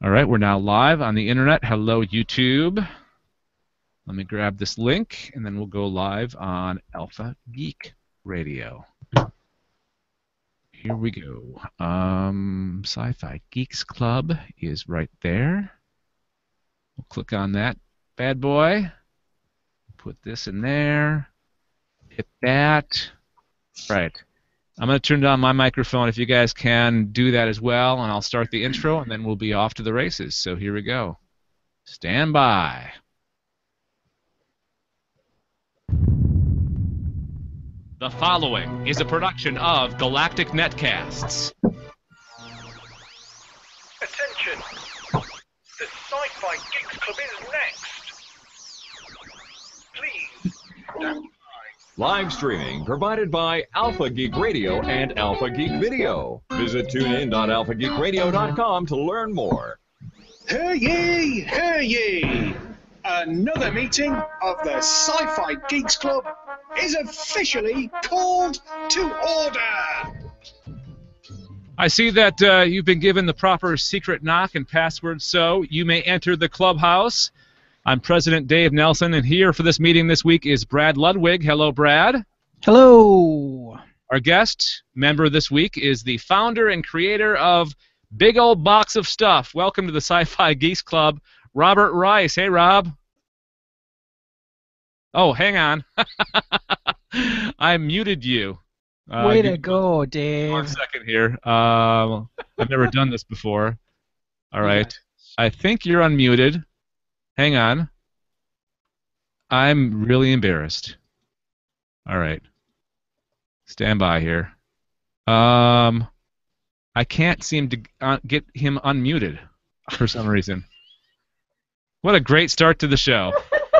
All right, we're now live on the internet. Hello, YouTube. Let me grab this link, and then we'll go live on Alpha Geek Radio. Here we go. SciFi Geeks Club is right there. We'll click on that bad boy. Put this in there. Hit that. Right. I'm going to turn down my microphone if you guys can do that as well, and I'll start the intro, and then we'll be off to the races. So here we go. Stand by. The following is a production of Galactic Netcasts. Attention! The SciFi Geeks Club is next! Please, stand by. Live streaming provided by Alpha Geek Radio and Alpha Geek Video. Visit tunein.alphageekradio.com to learn more. Hear ye, hear ye! Another meeting of the SciFi Geeks Club is officially called to order! I see that you've been given the proper secret knock and password, so you may enter the clubhouse. I'm President Dave Nelson, and here for this meeting this week is Brad Ludwig. Hello, Brad. Hello. Our guest member this week is the founder and creator of Big Old Box of Stuff. Welcome to the SciFi Geeks Club, Robert Rice. Hey, Rob. Oh, hang on. I muted you. Way to go, Dave. 1 second here. I've never done this before. All right. I think you're unmuted. Hang on. I'm really embarrassed. All right. Stand by here. I can't seem to get him unmuted for some reason. What a great start to the show.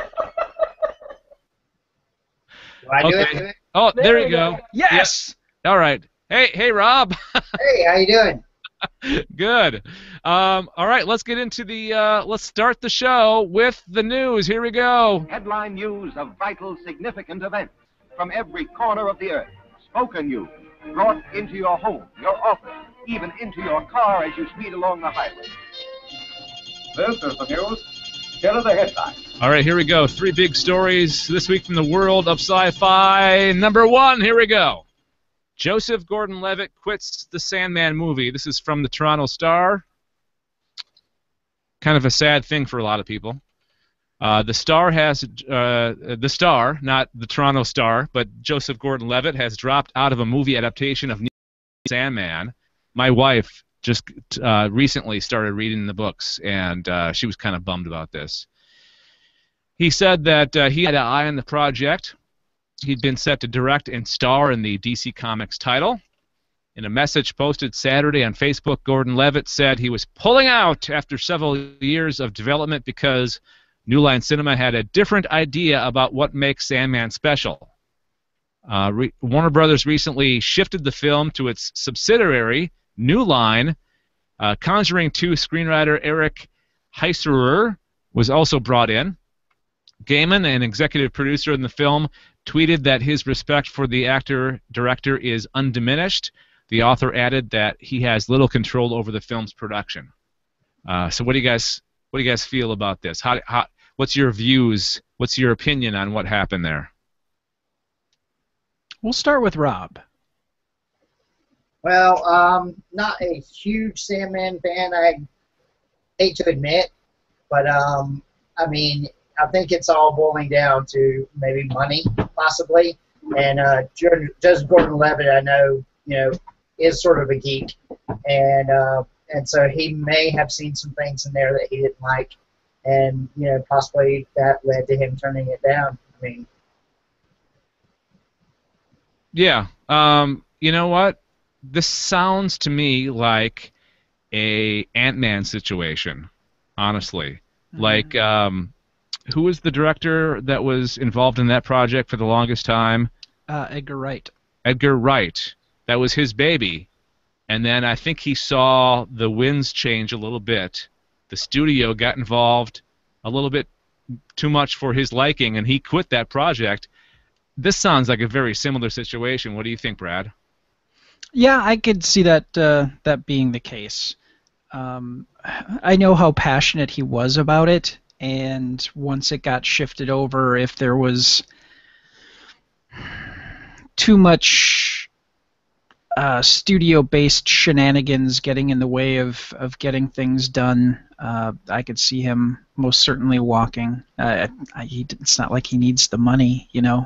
Do I do it? Oh, there you go. Yes. Yep. All right. Hey, Rob. Hey, how you doing? Good. All right, let's get into the. Let's start the show with the news. Here we go. Headline news of vital, significant events from every corner of the earth. Spoken news brought into your home, your office, even into your car as you speed along the highway. This is the news. Here are the headlines. All right, here we go. 3 big stories this week from the world of sci-fi. Number 1, here we go. Joseph Gordon-Levitt quits the Sandman movie. This is from the Toronto Star. Kind of a sad thing for a lot of people. The Star, not the Toronto Star, but Joseph Gordon-Levitt has dropped out of a movie adaptation of Sandman. My wife just recently started reading the books, and she was kind of bummed about this. He said that he had an eye on the project. He'd been set to direct and star in the DC Comics title. In a message posted Saturday on Facebook, Gordon-Levitt said he was pulling out after several years of development because New Line Cinema had a different idea about what makes Sandman special. Warner Brothers recently shifted the film to its subsidiary, New Line. Conjuring 2 screenwriter Eric Heiserer was also brought in. Gaiman, an executive producer in the film, tweeted that his respect for the actor-director is undiminished. The author added that he has little control over the film's production. So what do you guys feel about this? What's your views? What's your opinion on what happened there? We'll start with Rob. Well, not a huge Sandman fan, I hate to admit, but I mean, I think it's all boiling down to maybe money, possibly. And Joseph Gordon-Levitt, I know, is sort of a geek, and so he may have seen some things in there that he didn't like, and possibly that led to him turning it down. I mean, yeah. You know what? This sounds to me like a Ant-Man situation, honestly. Mm-hmm. Like, who was the director that was involved in that project for the longest time? Edgar Wright. Edgar Wright. That was his baby. And then I think he saw the winds change a little bit. The studio got involved a little bit too much for his liking, and he quit that project. This sounds like a very similar situation. What do you think, Brad? Yeah, I could see that that being the case. I know how passionate he was about it, and once it got shifted over, if there was too much studio-based shenanigans getting in the way of getting things done, I could see him most certainly walking. It's not like he needs the money, you know.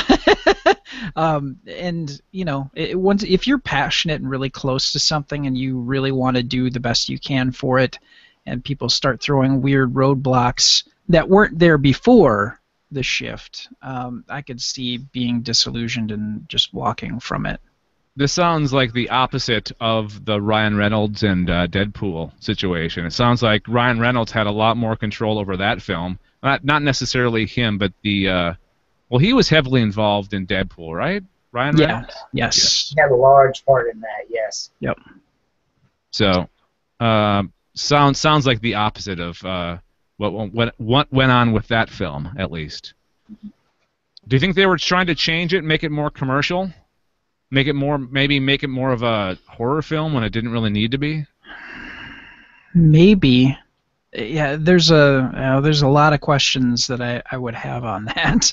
And you know, if you're passionate and really close to something, and you really want to do the best you can for it, and people start throwing weird roadblocks that weren't there before the shift, I could see being disillusioned and just walking from it. This sounds like the opposite of the Ryan Reynolds and Deadpool situation. It sounds like Ryan Reynolds had a lot more control over that film. Not necessarily him, but the well, he was heavily involved in Deadpool, right? Ryan Reynolds? Yes. He had a large part in that, yes. Yep. So, sounds like the opposite of what went on with that film, at least. Do you think they were trying to change it, make it more commercial? Maybe make it more of a horror film when it didn't really need to be? Maybe. Yeah, there's a lot of questions that I would have on that.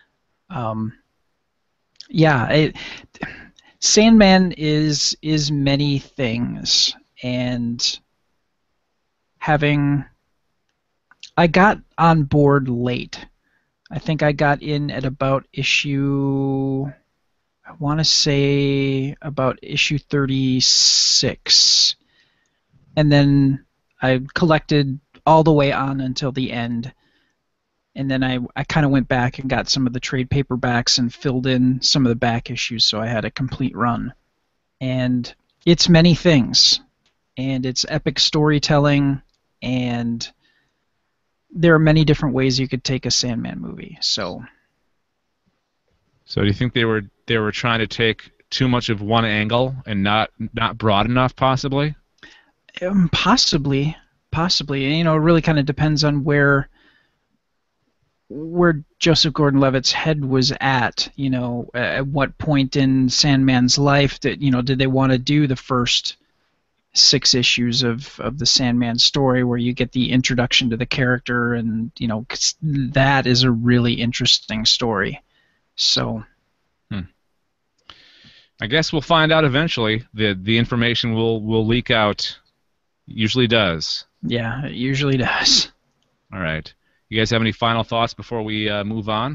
Sandman is many things, and I got on board late. I think I got in at about issue 36, and then I collected all the way on until the end. And then I kind of went back and got some of the trade paperbacks and filled in some of the back issues, so I had a complete run. And it's many things. And it's epic storytelling, and there are many different ways you could take a Sandman movie. So do you think they were trying to take too much of one angle and not broad enough, possibly? Possibly. You know, it really kind of depends on where Joseph Gordon-Levitt's head was at, you know, at what point in Sandman's life did they want to do the first 6 issues of the Sandman story, where you get the introduction to the character, and you know, 'cause that is a really interesting story. So I guess we'll find out eventually. The information will leak out. Usually does. Yeah, it usually does. All right. You guys have any final thoughts before we move on?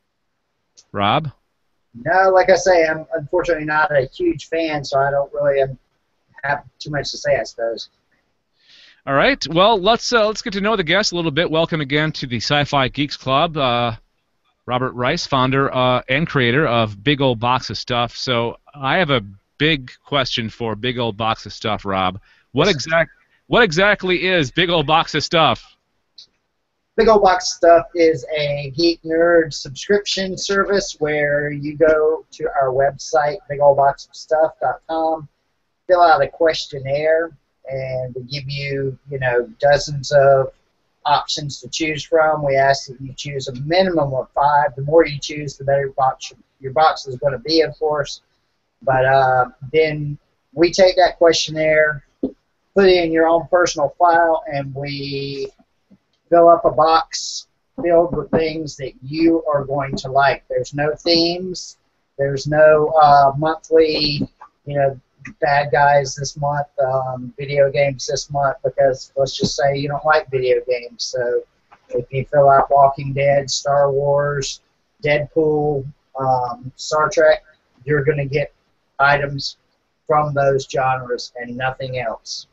Rob? No, like I say, I'm unfortunately not a huge fan, so I don't really have too much to say, I suppose. All right. Well, let's get to know the guests a little bit. Welcome again to the Sci-Fi Geeks Club. Robert Rice, founder and creator of Big Old Box of Stuff. So I have a big question for Big Old Box of Stuff, Rob. What exactly is Big Old Box of Stuff? Big Old Box of Stuff is a geek nerd subscription service where you go to our website, bigoldboxofstuff.com, fill out a questionnaire, and we give you, dozens of options to choose from. We ask that you choose a minimum of 5. The more you choose, the better your box is going to be, of course. But then we take that questionnaire, put it in your own personal file, and we fill up a box filled with things that you are going to like. There's no themes. There's no monthly, bad guys this month, video games this month, because let's just say you don't like video games. So if you fill out Walking Dead, Star Wars, Deadpool, Star Trek, you're going to get items from those genres and nothing else.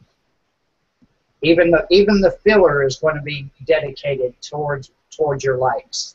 Even the filler is going to be dedicated towards your likes.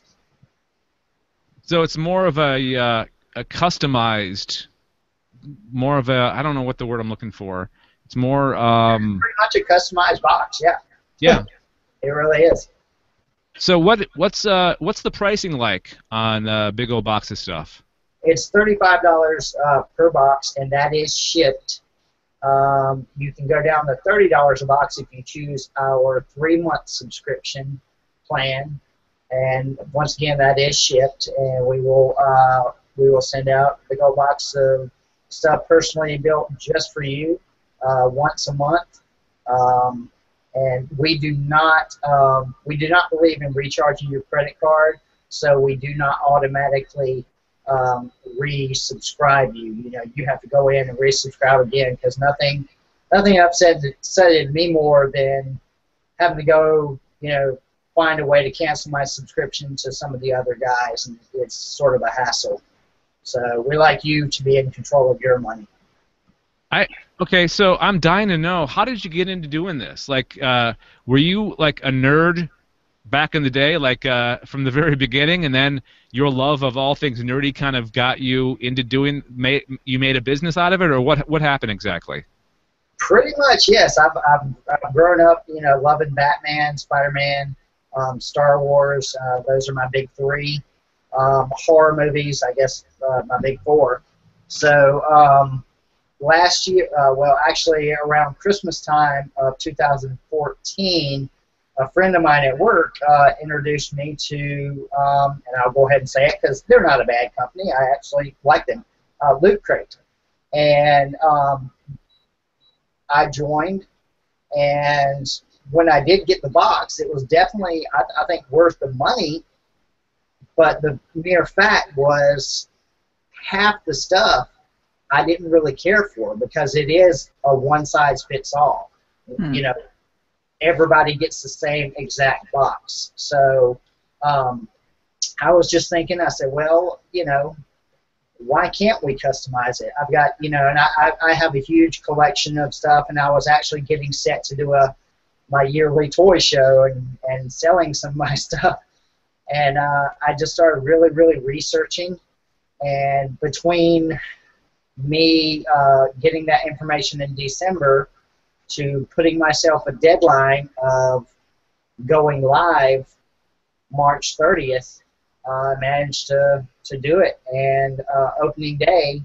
So it's more of a customized, more of a, I don't know what the word I'm looking for. It's more pretty much a customized box, yeah. Yeah. It really is. So what's the pricing like on Big Old Box of Stuff? It's $35 per box, and that is shipped. You can go down to $30 a box if you choose our 3-month subscription plan, and once again, that is shipped. And we will send out a big old box of stuff personally built just for you once a month. And we do not believe in recharging your credit card, so we do not automatically resubscribe you. You know, you have to go in and resubscribe again, because nothing upsetted me more than having to go, you know, find a way to cancel my subscription to some of the other guys, and it's sort of a hassle. So we like you to be in control of your money. Okay, so I'm dying to know, how did you get into doing this? Like, were you like a nerd back in the day, like from the very beginning, and then your love of all things nerdy kind of got you into you made a business out of it, or what happened exactly? Pretty much, yes. I've grown up, you know, loving Batman, Spider-Man, Star Wars. Those are my big three. Horror movies, I guess, my big four. So last year, well, actually around Christmas time of 2014, a friend of mine at work introduced me to, and I'll go ahead and say it because they're not a bad company. I actually like them, Loot Crate. And I joined, and when I did get the box, it was definitely, I think, worth the money, but the mere fact was half the stuff I didn't really care for, because it is a one-size-fits-all. You know, everybody gets the same exact box. So I was just thinking, I said, well, you know, why can't we customize it? I've got, you know, and I have a huge collection of stuff, and I was actually getting set to do my yearly toy show and selling some of my stuff. And I just started really, really researching, and between me getting that information in December to putting myself a deadline of going live March 30th, I managed to do it. And opening day,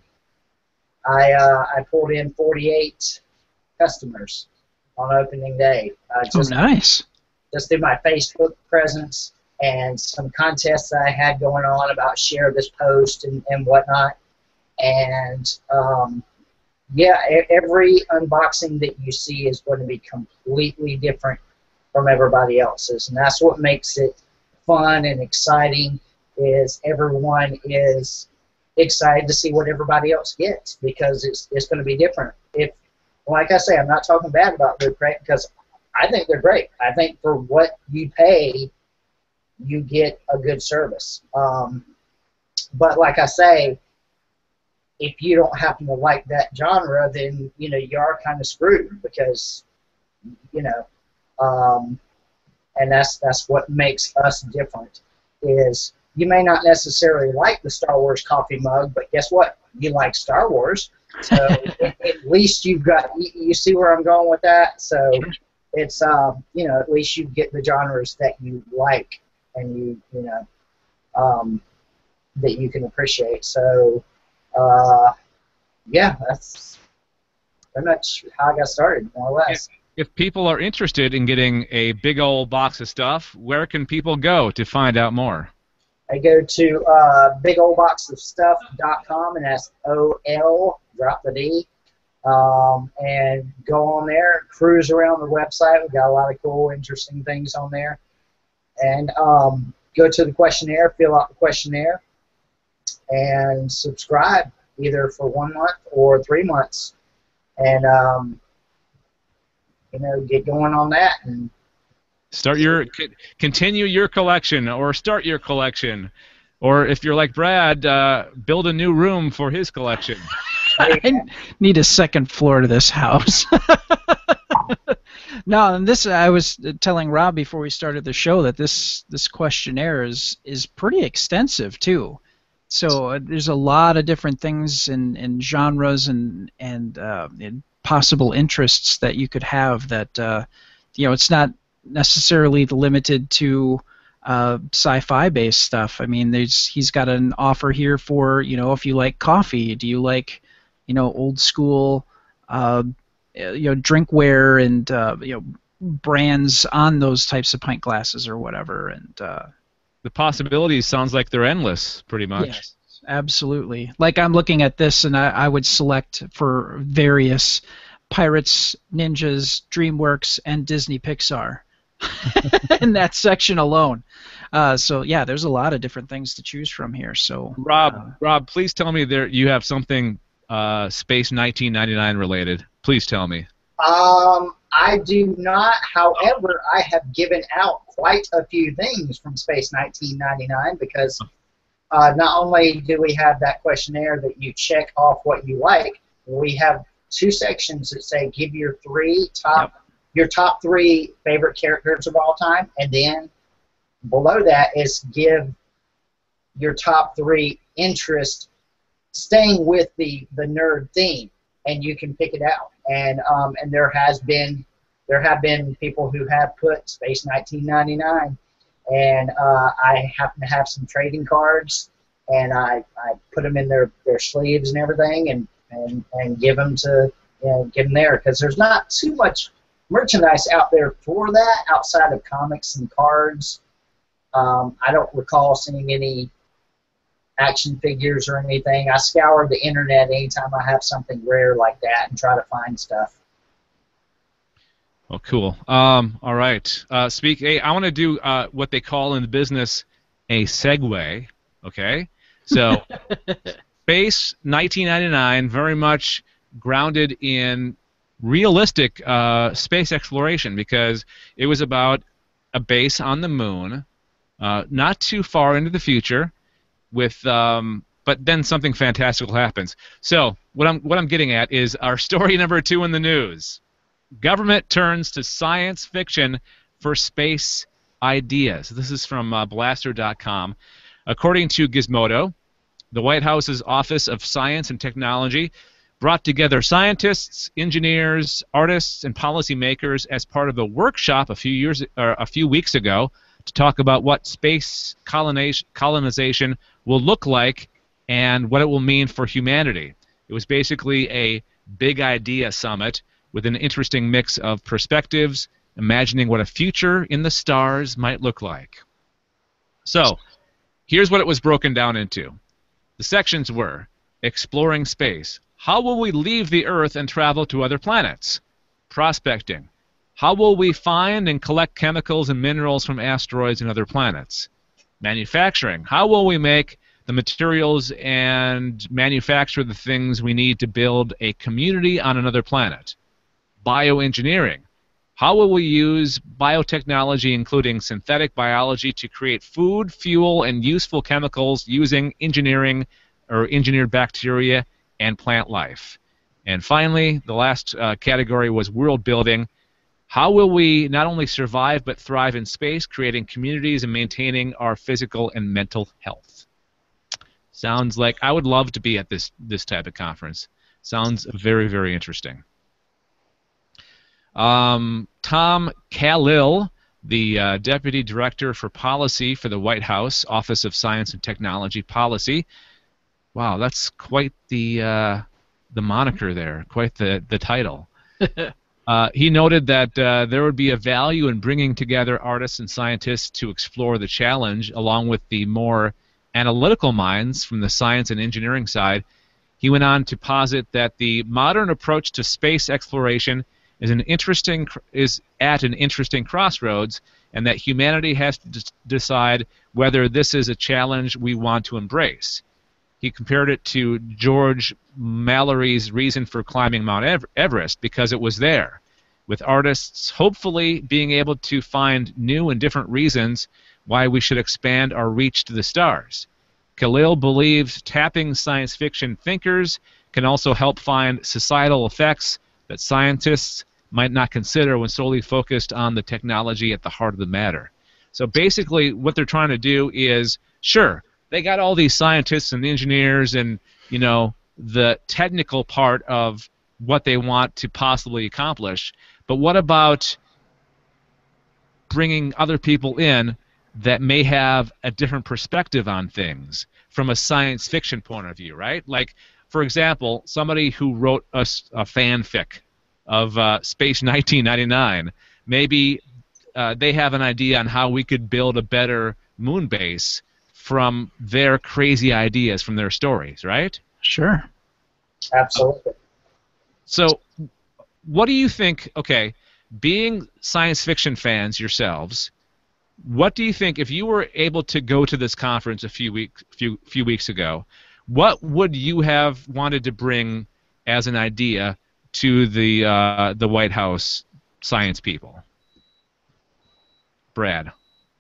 I pulled in 48 customers on opening day. Oh, nice. Just through my Facebook presence and some contests that I had going on about share this post and whatnot. And yeah, every unboxing that you see is going to be completely different from everybody else's, and that's what makes it fun and exciting. Is everyone is excited to see what everybody else gets, because it's going to be different. If, like I say, I'm not talking bad about Loot Crate, because I think they're great. I think for what you pay, you get a good service. But like I say, if you don't happen to like that genre, then, you know, you are kind of screwed, because, you know, and that's what makes us different, is you may not necessarily like the Star Wars coffee mug, but guess what? You like Star Wars. So at least you've got, you see where I'm going with that? So it's, you know, at least you get the genres that you like, and you know, that you can appreciate. So, yeah, that's pretty much how I got started, more or less. If people are interested in getting a big old box of stuff, where can people go to find out more? I go to bigoldboxofstuff.com, and that's O-L, drop the D, and go on there, cruise around the website. We've got a lot of cool, interesting things on there. And go to the questionnaire, fill out the questionnaire, and subscribe either for 1 month or 3 months, and you know, get going on that and continue your collection, or start your collection, or if you're like Brad, build a new room for his collection. I need a second floor to this house. No, and this, I was telling Rob before we started the show that this questionnaire is pretty extensive too. So there's a lot of different things and genres and possible interests that you could have that, you know, it's not necessarily limited to sci-fi based stuff. I mean, he's got an offer here for, you know, if you like coffee, do you like, you know, old school, you know, drinkware and you know, brands on those types of pint glasses or whatever, and the possibilities sounds like they're endless, pretty much. Yes, absolutely. Like I'm looking at this, and I would select for various Pirates, Ninjas, DreamWorks, and Disney Pixar in that section alone. So yeah, there's a lot of different things to choose from here. So Rob, please tell me there you have something Space 1999 related. Please tell me. I do not. However, I have given out quite a few things from Space 1999 because not only do we have that questionnaire that you check off what you like, we have 2 sections that say give your top 3 favorite characters of all time, and then below that is give your top 3 interests staying with the nerd theme, and you can pick it out. And there have been people who have put Space 1999, and I happen to have some trading cards, and I put them in their sleeves and everything, and give them to give them there, because there's not too much merchandise out there for that outside of comics and cards. I don't recall seeing any action figures or anything. I scour the internet anytime I have something rare like that and try to find stuff. Oh, cool. All right. Hey, I want to do what they call in the business a segue. Okay. So, Space 1999, very much grounded in realistic space exploration, because it was about a base on the moon, not too far into the future, with but then something fantastical happens. So what I'm getting at is our story number 2 in the news. Government turns to science fiction for space ideas. This is from Blaster.com. According to Gizmodo, the White House's Office of Science and Technology brought together scientists, engineers, artists, and policymakers as part of a workshop a few weeks ago to talk about what space colonization will look like and what it will mean for humanity. It was basically a big idea summit with an interesting mix of perspectives, imagining what a future in the stars might look like. So, here's what it was broken down into. The sections were: exploring space. How will we leave the Earth and travel to other planets? Prospecting. How will we find and collect chemicals and minerals from asteroids and other planets? Manufacturing. How will we make the materials and manufacture the things we need to build a community on another planet? Bioengineering. How will we use biotechnology, including synthetic biology, to create food, fuel, and useful chemicals using engineering or engineered bacteria and plant life? And finally, the last category was world building. How will we not only survive but thrive in space, creating communities and maintaining our physical and mental health? Sounds like I would love to be at this type of conference. Sounds very, very interesting. Tom Khalil, the Deputy Director for Policy for the White House, Office of Science and Technology Policy. Wow, that's quite the moniker there, quite the title. He noted that there would be a value in bringing together artists and scientists to explore the challenge, along with the more analytical minds from the science and engineering side. He went on to posit that the modern approach to space exploration is at an interesting crossroads, and that humanity has to decide whether this is a challenge we want to embrace. He compared it to George Mallory's reason for climbing Mount Everest, because it was there, with artists hopefully being able to find new and different reasons why we should expand our reach to the stars. Khalil believes tapping science fiction thinkers can also help find societal effects that scientists might not consider when solely focused on the technology at the heart of the matter. So basically what they're trying to do is, sure, they got all these scientists and engineers and, you know, the technical part of what they want to possibly accomplish, but what about bringing other people in that may have a different perspective on things from a science fiction point of view, right? Like, for example, somebody who wrote a fanfic of Space 1999, maybe they have an idea on how we could build a better moon base from their crazy ideas from their stories, right? Sure. Absolutely. So what do you think? Okay, being science fiction fans yourselves, what do you think if you were able to go to this conference a few weeks ago? What would you have wanted to bring as an idea to the White House science people? Brad.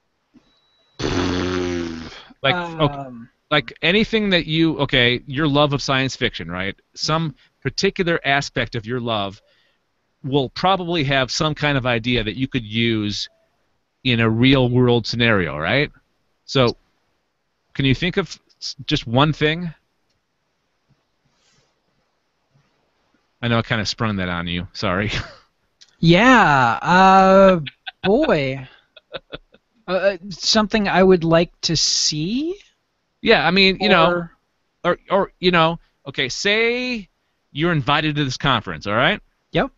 Like, okay, like anything that your love of science fiction, right? Some particular aspect of your love will probably have some kind of idea that you could use in a real world scenario, right? So, can you think of just one thing? I know I kind of sprung that on you. Sorry. Yeah. Boy. Something I would like to see. Yeah, I mean, or okay, say you're invited to this conference, all right? Yep.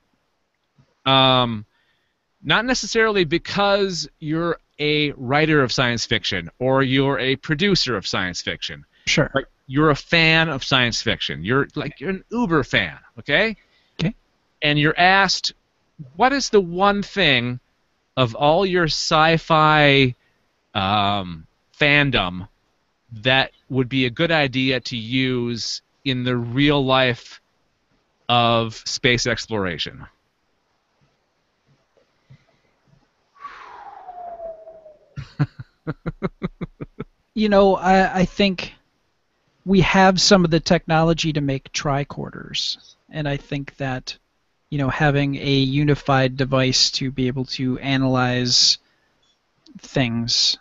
Not necessarily because you're a writer of science fiction or you're a producer of science fiction. Sure. But you're a fan of science fiction. You're an uber fan, okay? Okay. And you're asked, what is the one thing of all your sci-fi fandom that would be a good idea to use in the real life of space exploration? I think we have some of the technology to make tricorders, and I think that having a unified device to be able to analyze things,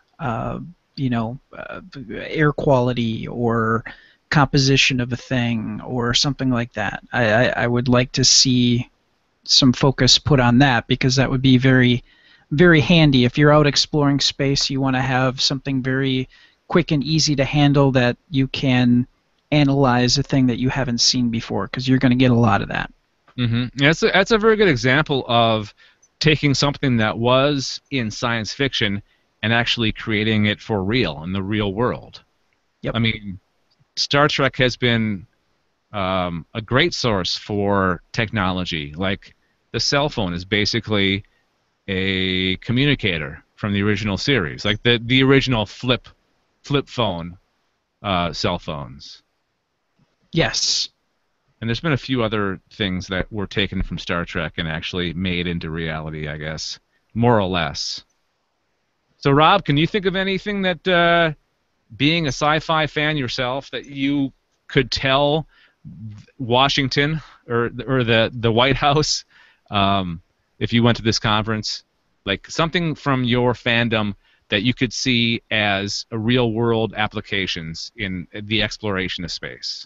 air quality or composition of a thing or something like that. I would like to see some focus put on that, because that would be very, very handy. If you're out exploring space, you want to have something very quick and easy to handle that you can analyze a thing that you haven't seen before, because you're going to get a lot of that. Mm-hmm. That's a very good example of taking something that was in science fiction and actually creating it for real in the real world. Yep. I mean, Star Trek has been a great source for technology. Like the cell phone is basically a communicator from the original series, like the original flip phone cell phones. Yes. And there's been a few other things that were taken from Star Trek and actually made into reality, I guess, more or less. So, Rob, can you think of anything that, being a sci-fi fan yourself, that you could tell Washington or the White House if you went to this conference, like something from your fandom that you could see as a real-world applications in the exploration of space?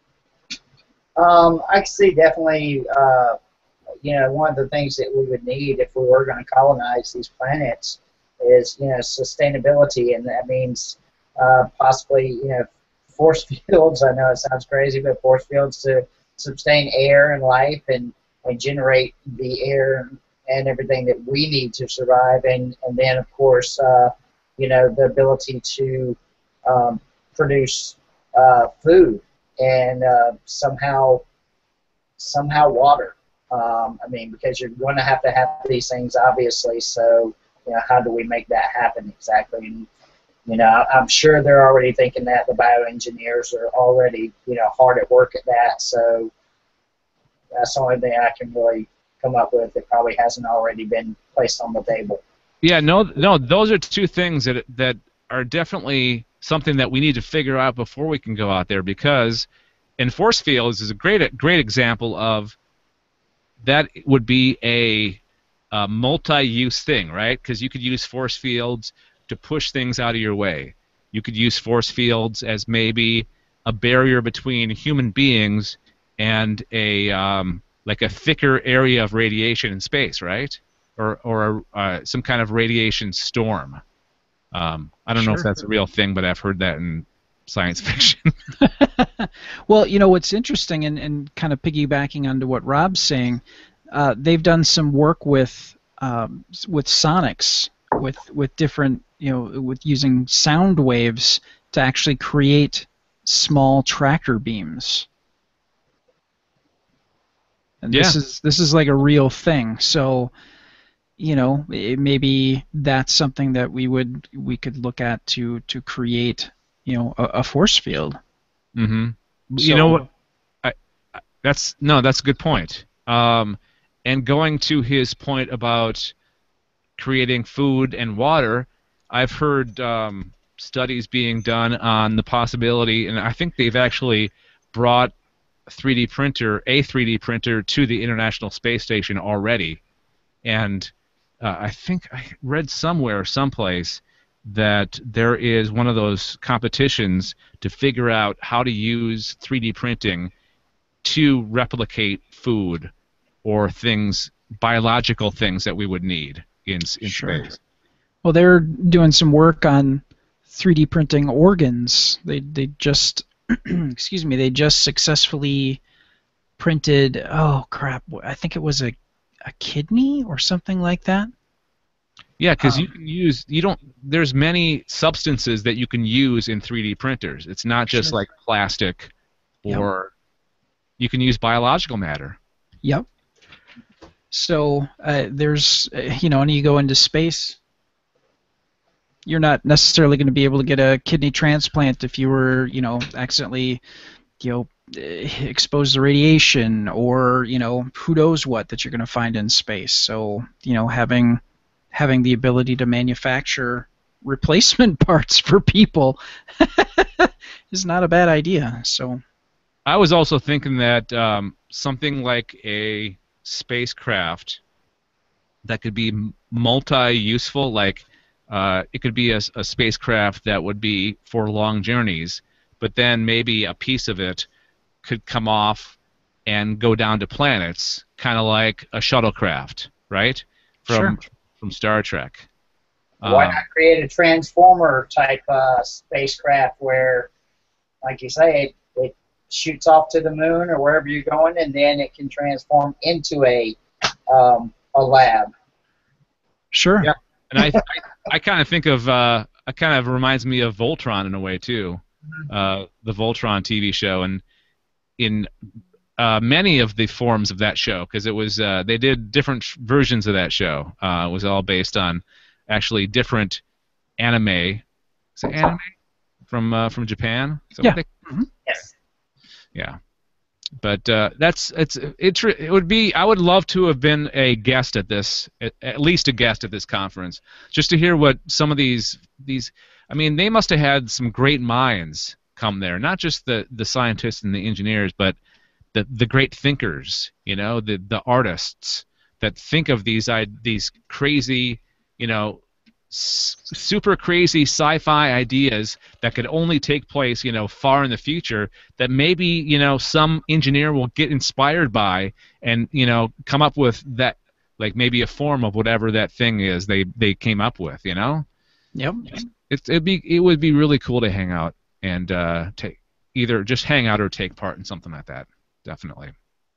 I can see definitely, one of the things that we would need if we were going to colonize these planets is, sustainability, and that means possibly, force fields. I know it sounds crazy, but force fields to sustain air and life and generate the air and everything that we need to survive, and then of course, the ability to produce food and somehow water. Because you're going to have these things, obviously. So, how do we make that happen exactly? And I'm sure they're already thinking that. The bioengineers are already, hard at work at that. So that's the only thing I can really come up with that probably hasn't already been placed on the table. Yeah, no, those are two things that are definitely something that we need to figure out before we can go out there, because in force fields is a great example of that. Would be a multi-use thing, right? Because you could use force fields to push things out of your way. You could use force fields as maybe a barrier between human beings and a like a thicker area of radiation in space, right? Or some kind of radiation storm. I don't know if that's a real thing, but I've heard that in science fiction. Well, what's interesting, and kind of piggybacking onto what Rob's saying, they've done some work with sonics, with different, with using sound waves to actually create small tractor beams. And Yeah. this is like a real thing. So, maybe that's something that we could look at to create, a force field. Mm-hmm. You So- know what? That's a good point. And going to his point about creating food and water, I've heard studies being done on the possibility, and I think they've actually brought a 3D printer to the International Space Station already. And I think I read someplace, that there is one of those competitions to figure out how to use 3D printing to replicate food or biological things that we would need in Sure. space. Well, they're doing some work on 3D printing organs. They just excuse me, they just successfully printed, oh crap, I think it was a kidney or something like that. Yeah, because there's many substances that you can use in 3D printers. It's not just Sure. like plastic, or you can use biological matter. Yep. So there's, when you go into space, you're not necessarily going to be able to get a kidney transplant if you were, accidentally, exposed to radiation, or, who knows what that you're going to find in space. So, having the ability to manufacture replacement parts for people is not a bad idea. So I was also thinking that something like a spacecraft that could be multi-useful, like it could be a spacecraft that would be for long journeys, but then maybe a piece of it could come off and go down to planets, kind of like a shuttlecraft, right? From Star Trek. Why not create a transformer type spacecraft where, like you say, it shoots off to the moon or wherever you're going, and then it can transform into a lab. Sure. Yeah. And I kind of think of it kind of reminds me of Voltron in a way too, the Voltron TV show, and in many of the forms of that show, because it was they did different versions of that show. It was all based on actually different anime. Is it anime from Japan? Yeah. Yes. Yeah. But it would be, I would love to have been a guest at this, at least a guest at this conference, just to hear what some of these I mean, they must have had some great minds come there, not just the scientists and the engineers, but the great thinkers, the artists that think of these crazy, super crazy sci-fi ideas that could only take place, far in the future, that maybe, some engineer will get inspired by and, come up with that, like maybe a form of whatever that thing is they came up with, Yep. It would be really cool to hang out and either just hang out or take part in something like that. Definitely.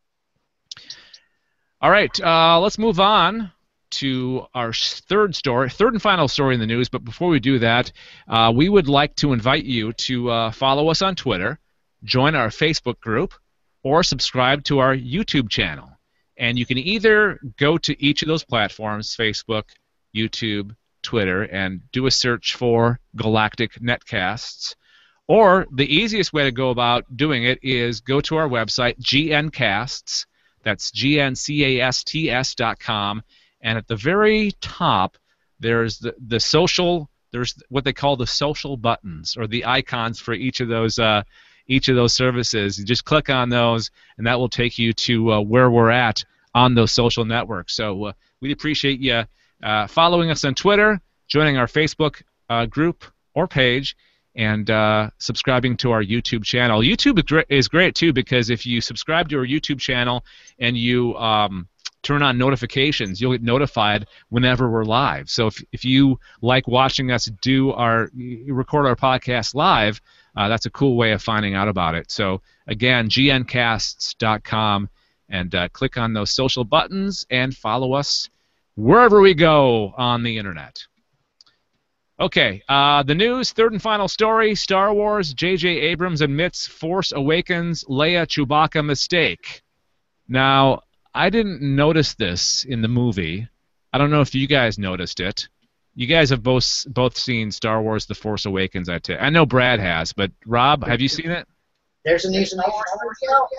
All right, let's move on to our third and final story in the news. But before we do that, we would like to invite you to follow us on Twitter, join our Facebook group, or subscribe to our YouTube channel. And you can either go to each of those platforms, Facebook, YouTube, Twitter, and do a search for Galactic Netcasts. Or the easiest way to go about doing it is go to our website, GNcasts, that's GNCASTS.com, and at the very top, there's the social, there's what they call the social buttons, or the icons for each of those services. You just click on those, and that will take you to where we're at on those social networks. So we'd appreciate you following us on Twitter, joining our Facebook group or page, and subscribing to our YouTube channel. YouTube is great too, because if you subscribe to our YouTube channel and you turn on notifications, you'll get notified whenever we're live. So if you like watching us record our podcast live, that's a cool way of finding out about it. So again, gncasts.com, and click on those social buttons and follow us wherever we go on the internet. Okay, the news, third and final story, Star Wars, J.J. Abrams admits Force Awakens Leia-Chewbacca mistake. Now, I didn't notice this in the movie. I don't know if you guys noticed it. You guys have both seen Star Wars: The Force Awakens. I know Brad has, but Rob, have you seen it? There's a new Star Wars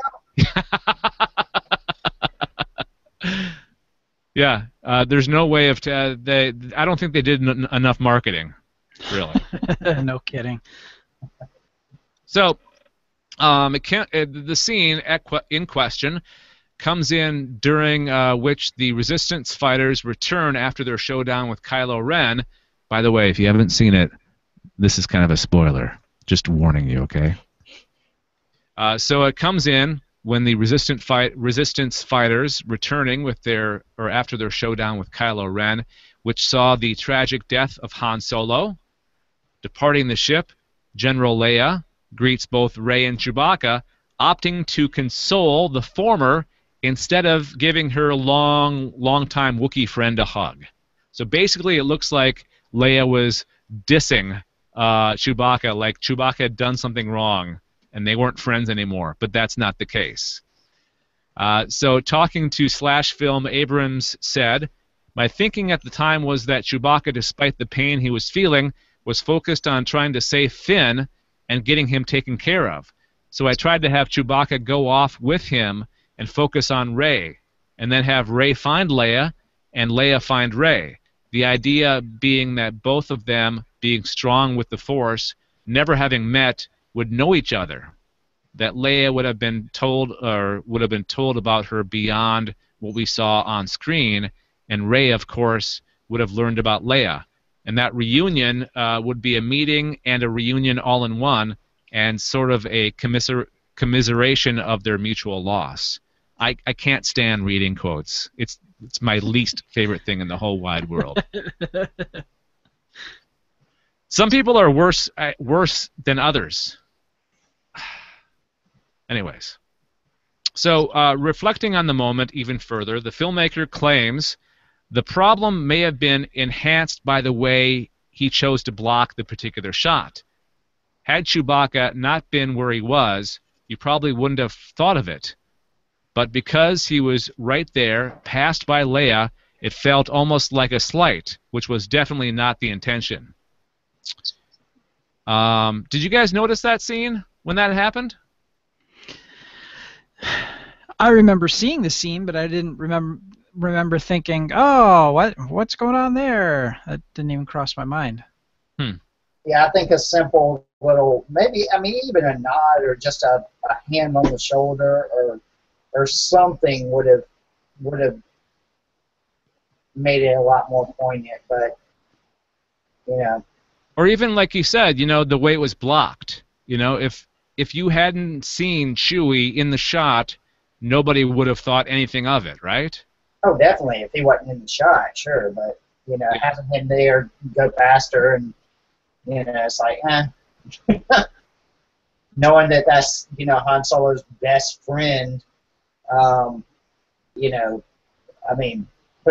out. Yeah, there's no way of I don't think they did enough marketing, really. No kidding. So, the scene in question comes in during which the Resistance fighters return after their showdown with Kylo Ren. By the way, if you haven't seen it, this is kind of a spoiler. Just warning you, okay? So it comes in when the Resistance fighters returning after their showdown with Kylo Ren, which saw the tragic death of Han Solo. Departing the ship, General Leia greets both Rey and Chewbacca, opting to console the former instead of giving her long-time Wookiee friend a hug. So basically it looks like Leia was dissing Chewbacca, like Chewbacca had done something wrong and they weren't friends anymore, but that's not the case. So talking to /film, Abrams said, "My thinking at the time was that Chewbacca, despite the pain he was feeling, was focused on trying to save Finn and getting him taken care of. So I tried to have Chewbacca go off with him and focus on Rey, and then have Rey find Leia, and Leia find Rey. The idea being that both of them, being strong with the Force, never having met, would know each other. That Leia would have been told about her beyond what we saw on screen, and Rey, of course, would have learned about Leia. And that reunion would be a meeting and a reunion all in one, and sort of a commiseration of their mutual loss." I can't stand reading quotes. It's my least favorite thing in the whole wide world. Some people are worse than others. Anyways. So reflecting on the moment even further, the filmmaker claims the problem may have been enhanced by the way he chose to block the particular shot. Had Chewbacca not been where he was, you probably wouldn't have thought of it. But because he was right there, passed by Leia, it felt almost like a slight, which was definitely not the intention. Did you guys notice that scene when that happened? I remember seeing the scene, but I didn't remember thinking, "Oh, what's going on there?" That didn't even cross my mind. Yeah, I think a simple little, maybe, I mean, even a nod or just a hand on the shoulder or something would have made it a lot more poignant. But or even like you said, the way it was blocked. If you hadn't seen Chewie in the shot, nobody would have thought anything of it, right? Oh, definitely. If he wasn't in the shot, sure. But having him there, go past her, and it's like, knowing that that's Han Solo's best friend. I mean,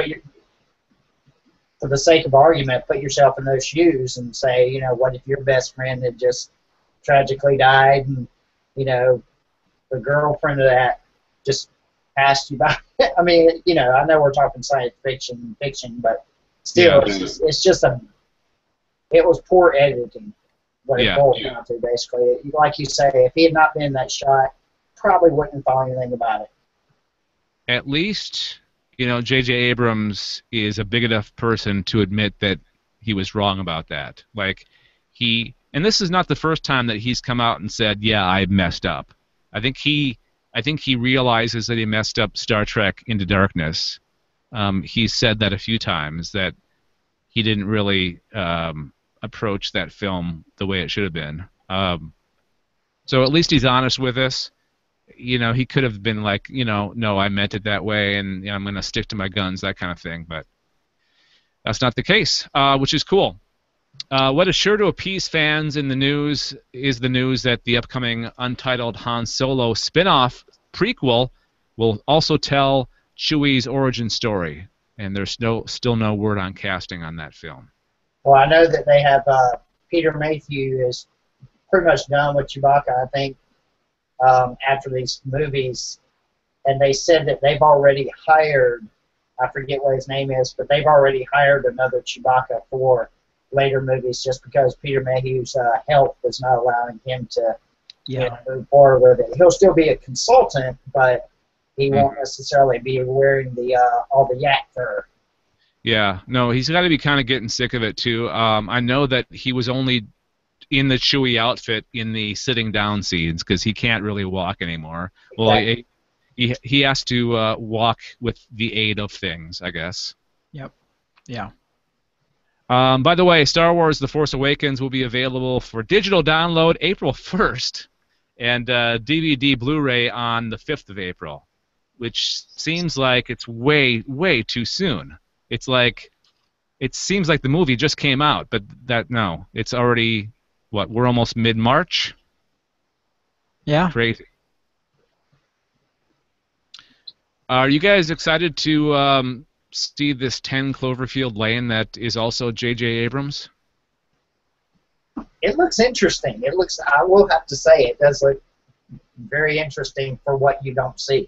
for the sake of argument, put yourself in those shoes and say, what if your best friend had just tragically died, and the girlfriend of that just passed you by? I mean, I know we're talking science fiction, but still, yeah. It's just it was poor editing. What it boiled down to, basically. Like you say, if he had not been in that shot, probably wouldn't have thought anything about it. At least, J.J. Abrams is a big enough person to admit that he was wrong about that. And this is not the first time that he's come out and said, "Yeah, I messed up." I think he realizes that he messed up Star Trek Into Darkness. He's said that a few times, that he didn't really approach that film the way it should have been. So at least he's honest with us. He could have been like, no, I meant it that way, and I'm going to stick to my guns, that kind of thing. But that's not the case, which is cool. What is sure to appease fans in the news is the news that the upcoming untitled Han Solo spin-off prequel will also tell Chewie's origin story, and there's still no word on casting on that film. Well, I know that they have Peter Mayhew is pretty much done with Chewbacca. I think after these movies, and they said that they've already hired, I forget what his name is, but they've already hired another Chewbacca for later movies just because Peter Mayhew's health was not allowing him to move forward with it. He'll still be a consultant, but he won't necessarily be wearing the all the yak fur. Yeah, no, he's got to be kind of getting sick of it too. I know that he was only in the Chewie outfit in the sitting down scenes because he can't really walk anymore. Well, he has to walk with the aid of things, I guess. Yep. Yeah. By the way, Star Wars: The Force Awakens will be available for digital download April 1st, and DVD Blu-ray on the 5th of April, which seems like it's way, way too soon. It's like, it seems like the movie just came out, but no, it's already, what, we're almost mid-March? Yeah. Crazy. Are you guys excited to see this 10 Cloverfield Lane that is also J.J. Abrams? It looks interesting. It looks, I will have to say, it does look very interesting for what you don't see.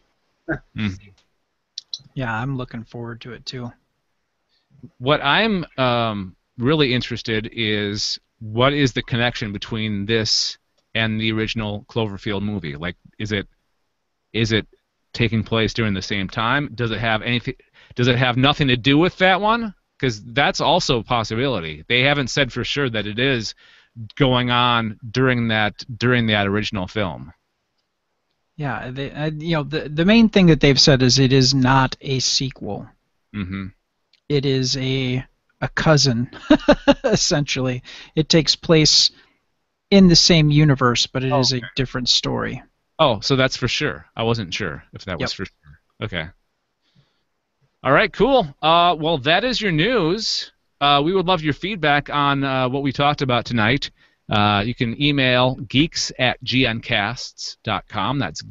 Yeah, I'm looking forward to it too. What I'm really interested is what is the connection between this and the original Cloverfield movie? Like, is it taking place during the same time? Does it have anything? Does it have nothing to do with that one? Because that's also a possibility. They haven't said for sure that it is going on during that original film. Yeah, the main thing that they've said is it is not a sequel. Mm-hmm. It is a cousin, essentially. It takes place in the same universe, but it is a different story. Oh, so that's for sure. I wasn't sure if that was for sure. Okay. All right, cool. Well, that is your news. We would love your feedback on what we talked about tonight. You can email geeks@gncasts.com. That's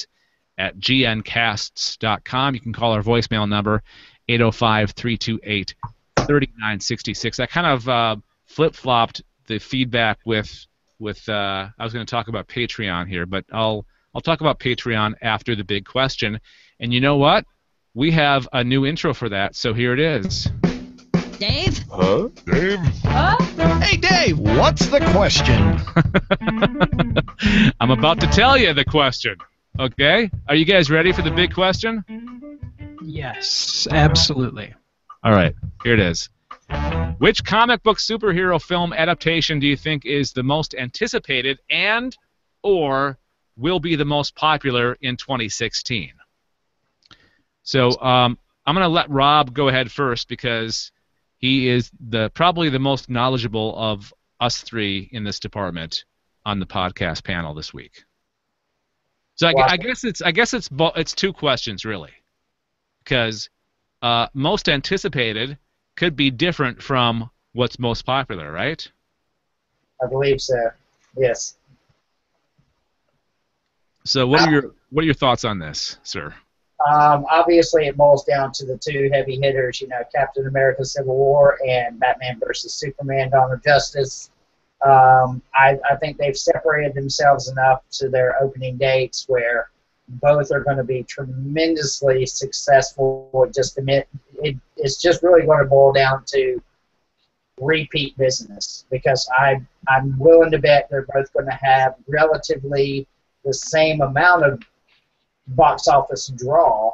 geeks@gncasts.com. You can call our voicemail number, 805-328-3966. I kind of flip-flopped the feedback with I was going to talk about Patreon here, but I'll talk about Patreon after the big question. And you know what? We have a new intro for that, so here it is. Dave? Huh? Dave? Huh? Hey, Dave, what's the question? I'm about to tell you the question. Okay? Are you guys ready for the big question? Yes, absolutely. All right, here it is. Which comic book superhero film adaptation do you think is the most anticipated and or will be the most popular in 2016? So I'm going to let Rob go ahead first because he is probably the most knowledgeable of us three in this department on the podcast panel this week. So I guess it's two questions really, because most anticipated could be different from what's most popular, right? I believe so. Yes. So what are your thoughts on this, sir? Obviously, it boils down to the two heavy hitters, Captain America: Civil War and Batman vs. Superman: Dawn of Justice. I think they've separated themselves enough to their opening dates where both are going to be tremendously successful. It's just really going to boil down to repeat business because I'm willing to bet they're both going to have relatively the same amount of box office draw,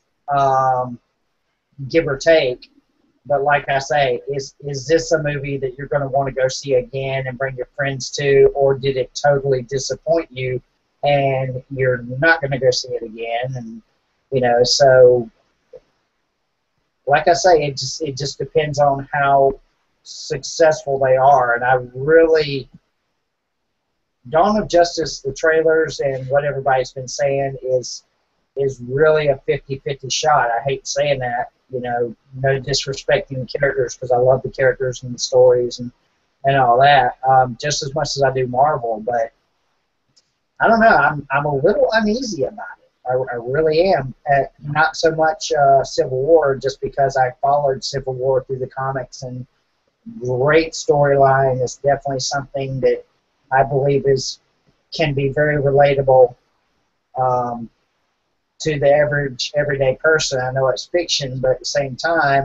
give or take. But like I say, is this a movie that you're going to want to go see again and bring your friends to, or did it totally disappoint you and you're not going to go see it again? And so like I say, it just depends on how successful they are. And I really, Dawn of Justice, the trailers and what everybody's been saying is really a 50-50 shot. I hate saying that, no disrespecting the characters because I love the characters and the stories and all that, just as much as I do Marvel. But I don't know. I'm a little uneasy about it. I really am. Not so much Civil War, just because I followed Civil War through the comics, and great storyline. Is definitely something that I believe can be very relatable to the average everyday person. I know it's fiction, but at the same time,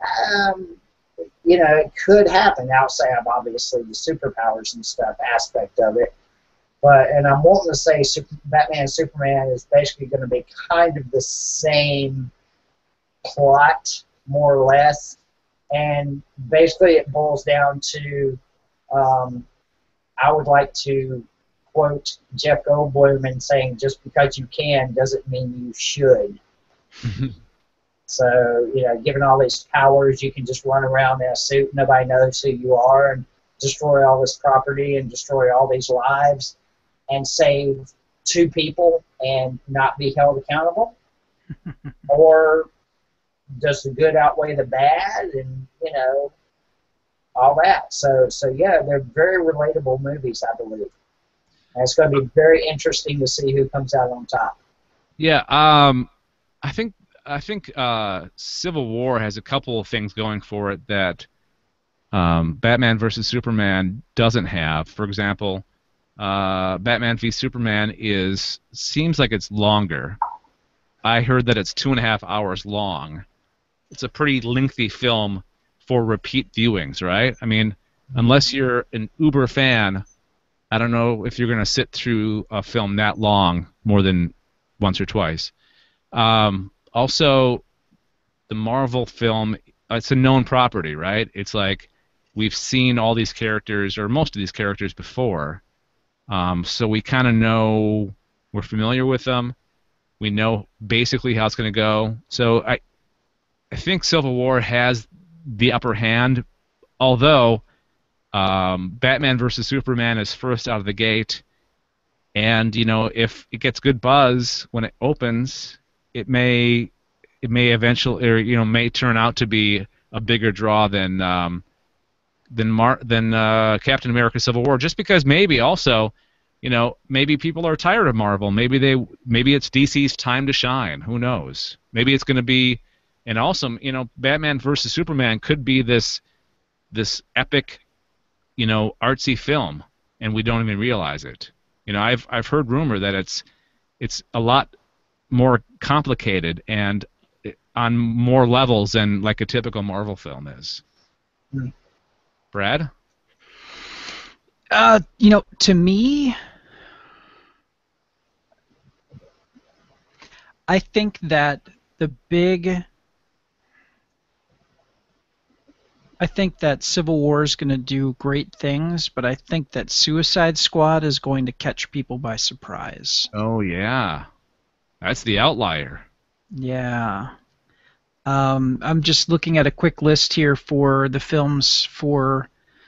it could happen outside of obviously the superpowers and stuff aspect of it. And I'm wanting to say Batman and Superman is basically going to be kind of the same plot, more or less. And basically it boils down to, I would like to quote Jeff Goldblum and saying, just because you can doesn't mean you should. So, given all these powers, you can just run around in a suit, nobody knows who you are, and destroy all this property and destroy all these lives and save 2 people and not be held accountable. Or does the good outweigh the bad, and, all that. So yeah, they're very relatable movies, I believe. And it's going to be very interesting to see who comes out on top. Yeah, I think Civil War has a couple of things going for it that Batman versus Superman doesn't have. For example, Batman v Superman seems like it's longer. I heard that it's 2.5 hours long. It's a pretty lengthy film for repeat viewings, right? I mean, unless you're an uber fan, I don't know if you're going to sit through a film that long more than once or twice. Also, the Marvel film, it's a known property, right? It's like we've seen all these characters, or most of these characters, before. So we kind of know, we're familiar with them. We know basically how it's going to go. So I think Civil War has the upper hand, although Batman versus Superman is first out of the gate, and if it gets good buzz when it opens, it may eventually, or may turn out to be a bigger draw than Captain America: Civil War, just because maybe also, maybe people are tired of Marvel. Maybe it's DC's time to shine. Who knows? Maybe it's going to be an awesome, Batman versus Superman could be this epic, artsy film, and we don't even realize it. I've heard rumor that it's a lot more complicated and on more levels than like a typical Marvel film is. Brad? To me, I think that Civil War is going to do great things, but I think that Suicide Squad is going to catch people by surprise. Oh, yeah. That's the outlier. Yeah. I'm just looking at a quick list here for the films for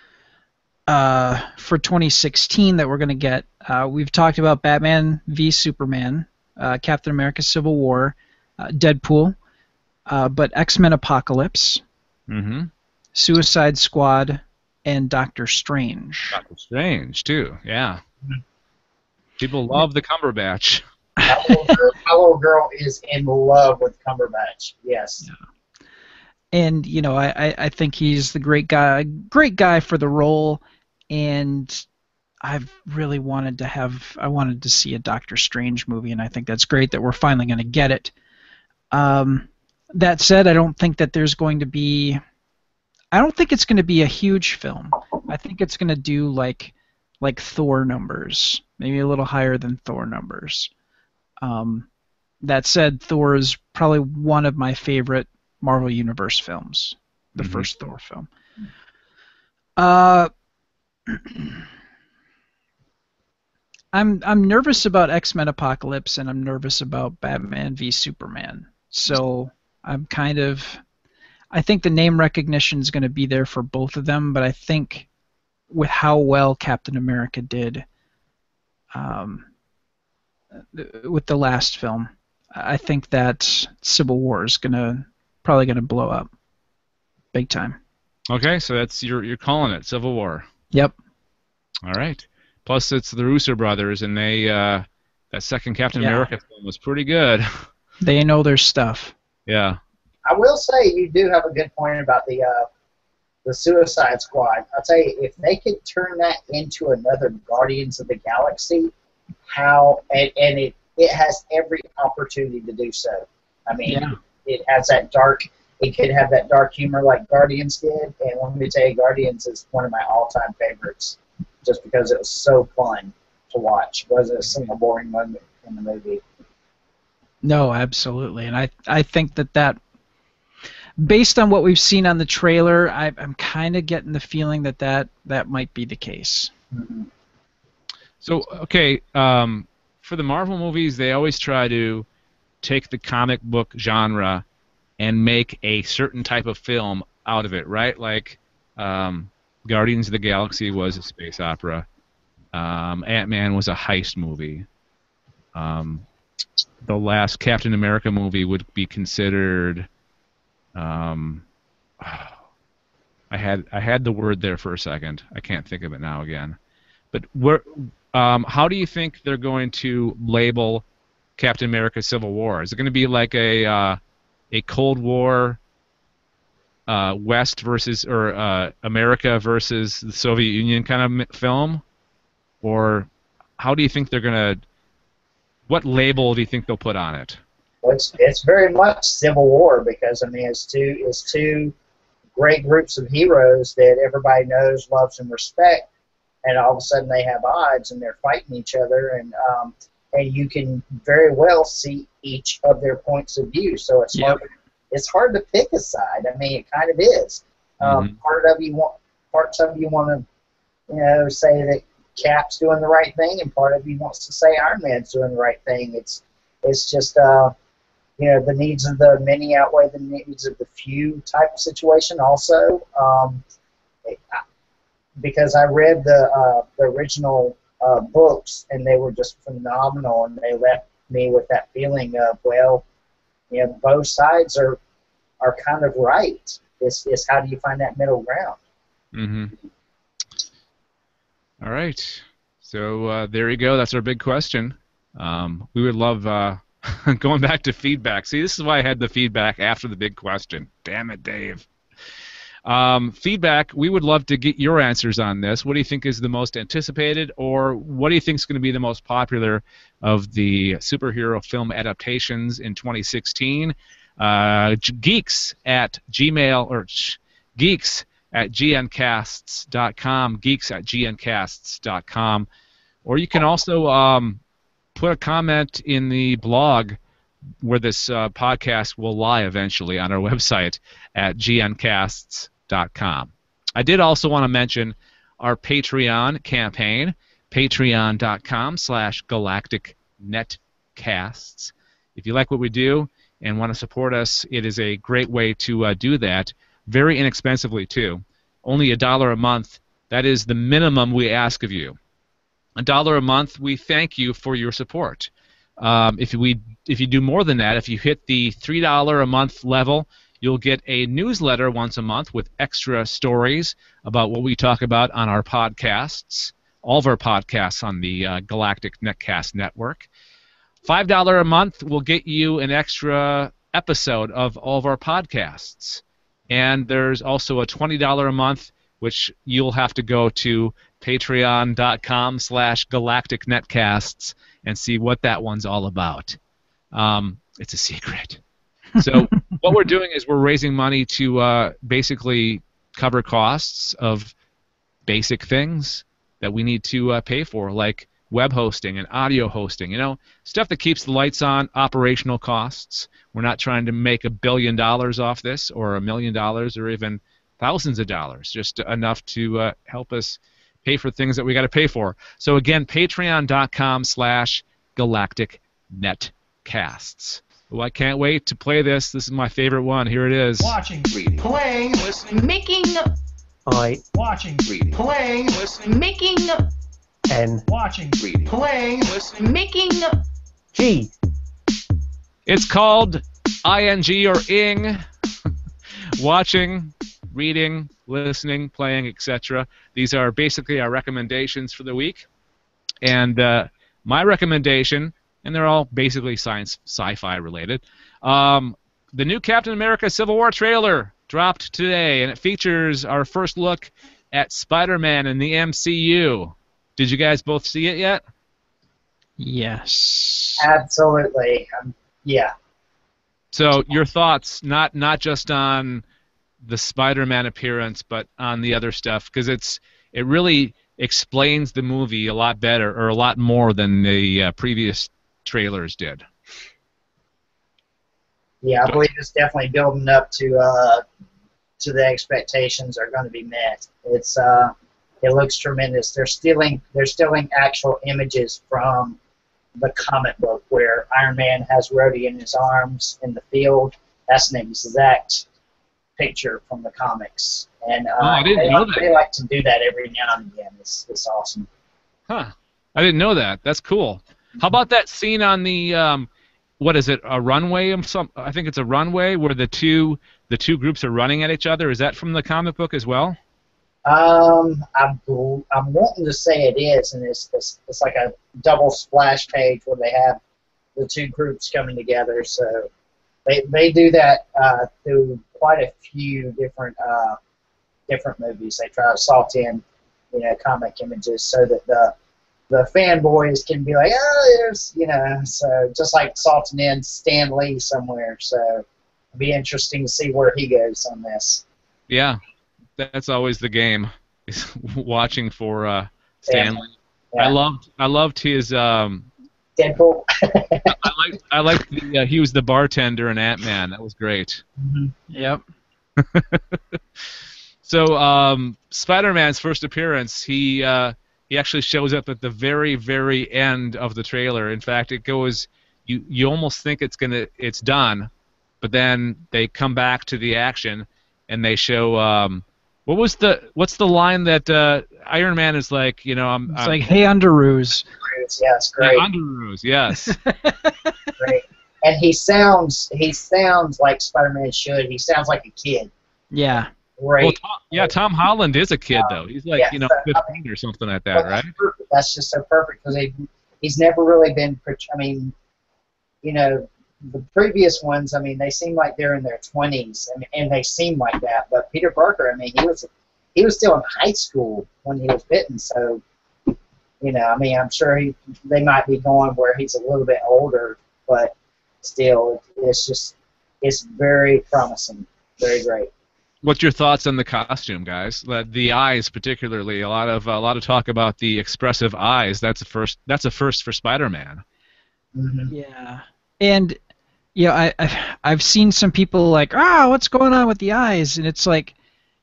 2016 that we're going to get. We've talked about Batman v Superman, Captain America: Civil War, Deadpool, but X-Men: Apocalypse, Suicide Squad, and Doctor Strange. Doctor Strange too, yeah. People love the Cumberbatch. My little girl is in love with Cumberbatch. Yes. Yeah. And I think he's the great guy for the role, and I've really wanted to see a Doctor Strange movie, and I think that's great that we're finally going to get it. That said, I don't think it's going to be a huge film. I think it's going to do like Thor numbers, maybe a little higher than Thor numbers. That said, Thor is probably one of my favorite Marvel Universe films, the first Thor film. I'm nervous about X-Men Apocalypse, and I'm nervous about Batman v Superman. So I think the name recognition is going to be there for both of them, but I think with how well Captain America did with the last film, I think that Civil War is probably gonna blow up big time. Okay, so that's you're calling it Civil War. Yep. All right. Plus, it's the Russo brothers, and that second Captain America film was pretty good. They know their stuff. Yeah. I will say you do have a good point about the Suicide Squad. I'll tell you, if they could turn that into another Guardians of the Galaxy, and it it has every opportunity to do so. I mean, Yeah. it has that dark. It could have that dark humor like Guardians did, and let me tell you, Guardians is one of my all-time favorites, just because it was so fun to watch. It wasn't a single boring moment in the movie. No, absolutely, and I think that based on what we've seen on the trailer, I'm kind of getting the feeling that might be the case. Mm-hmm. So, okay, for the Marvel movies, they always try to take the comic book genre and make a certain type of film out of it, right? Like Guardians of the Galaxy was a space opera. Ant-Man was a heist movie. The last Captain America movie would be considered... I had the word there for a second. I can't think of it now again. But how do you think they're going to label Captain America: Civil War? Is it going to be like a Cold War West versus America versus the Soviet Union kind of film, or how do you think they're going to? What label do you think they'll put on it? Well, it's very much Civil War, because I mean it's two great groups of heroes that everybody knows, loves, and respect, and all of a sudden they have odds and they're fighting each other, and you can very well see each of their points of view. So it's hard to pick a side. I mean, it kind of is. Parts of you want to say that Cap's doing the right thing, and part of you wants to say Iron Man's doing the right thing. It's just the needs of the many outweigh the needs of the few type of situation. Also, because I read the original books, and they were just phenomenal, and they left me with that feeling of, well, both sides are kind of right. It's how do you find that middle ground? Mm-hmm. All right. So there you go. That's our big question. We would love going back to feedback. See, this is why I had the feedback after the big question. Damn it, Dave. Feedback, we would love to get your answers on this. What do you think is the most anticipated, or what do you think is going to be the most popular of the superhero film adaptations in 2016? Geeks at gncasts.com, geeks at gncasts.com. Or you can also put a comment in the blog where this podcast will lie eventually on our website at gncasts.com. I did also want to mention our Patreon campaign, patreon.com/galacticnetcasts. If you like what we do and want to support us, it is a great way to do that. Very inexpensively, too. Only $1 a month. That is the minimum we ask of you. $1 a month, we thank you for your support. If you do more than that, if you hit the $3 a month level, you'll get a newsletter once a month with extra stories about what we talk about on our podcasts, all of our podcasts on the Galactic Netcast Network. $5 a month will get you an extra episode of all of our podcasts. And there's also a $20 a month, which you'll have to go to patreon.com/galacticnetcasts and see what that one's all about. It's a secret. So what we're doing is we're raising money to basically cover costs of basic things that we need to pay for, like web hosting and audio hosting, stuff that keeps the lights on, operational costs. We're not trying to make $1 billion off this, or $1 million, or even thousands of dollars, just enough to help us pay for things that we got to pay for. So again, patreon.com/galacticnetcasts. Oh, I can't wait to play this. This is my favorite one. Here it is. Watching, reading, playing, listening, making, watching, reading, playing, listening, making, and watching, reading, playing, listening, making. G. It's called ING or ING. Watching, reading, listening, playing, etc. These are basically our recommendations for the week. And my recommendation, and they're all basically sci-fi related, the new Captain America Civil War trailer dropped today, and it features our first look at Spider-Man in the MCU. Did you guys both see it yet? Yes. Absolutely. Yeah. So your thoughts, not just on the Spider-Man appearance, but on the other stuff, because it really explains the movie a lot better, or a lot more than the previous trailers did. Yeah, I believe it's definitely building up to the expectations are going to be met. It looks tremendous. They're stealing actual images from the comic book where Iron Man has Rhodey in his arms in the field. That's an exact picture from the comics. And I didn't know that. They like to do that every now and again. It's awesome. Huh. I didn't know that. That's cool. How about that scene on the what is it? A runway? I think it's a runway where the two groups are running at each other. Is that from the comic book as well? I'm wanting to say it is, and it's like a double splash page where they have the two groups coming together. So they do that through quite a few different movies. They try to salt in, comic images so that the fanboys can be like, oh, there's, so just like salting in Stan Lee somewhere. So it'll be interesting to see where he goes on this. Yeah. That's always the game, is watching for Stanley. Yeah. I loved his Deadpool. I liked he was the bartender in Ant-Man. That was great. Mm-hmm. Yep. So Spider-Man's first appearance, he actually shows up at the very, very end of the trailer. In fact, it goes you almost think it's done, but then they come back to the action and they show what's the line that Iron Man is like, I'm like, hey, Underoos. Yes, great. Underoos, yes. Great. And he sounds like Spider-Man should. He sounds like a kid. Yeah. Great. Well, Tom Holland is a kid though. He's like 15 or something like that, right? That's just so perfect because he's never really been. I mean, the previous ones, I mean, they seem like they're in their 20s, and they seem like that. But Peter Parker, I mean, he was still in high school when he was bitten. So, I mean, I'm sure they might be going where he's a little bit older, but still, it's very promising, very great. What's your thoughts on the costume, guys? The eyes, particularly, a lot of talk about the expressive eyes. That's a first for Spider-Man. Mm-hmm. Yeah, and I've seen some people like, what's going on with the eyes? And it's like,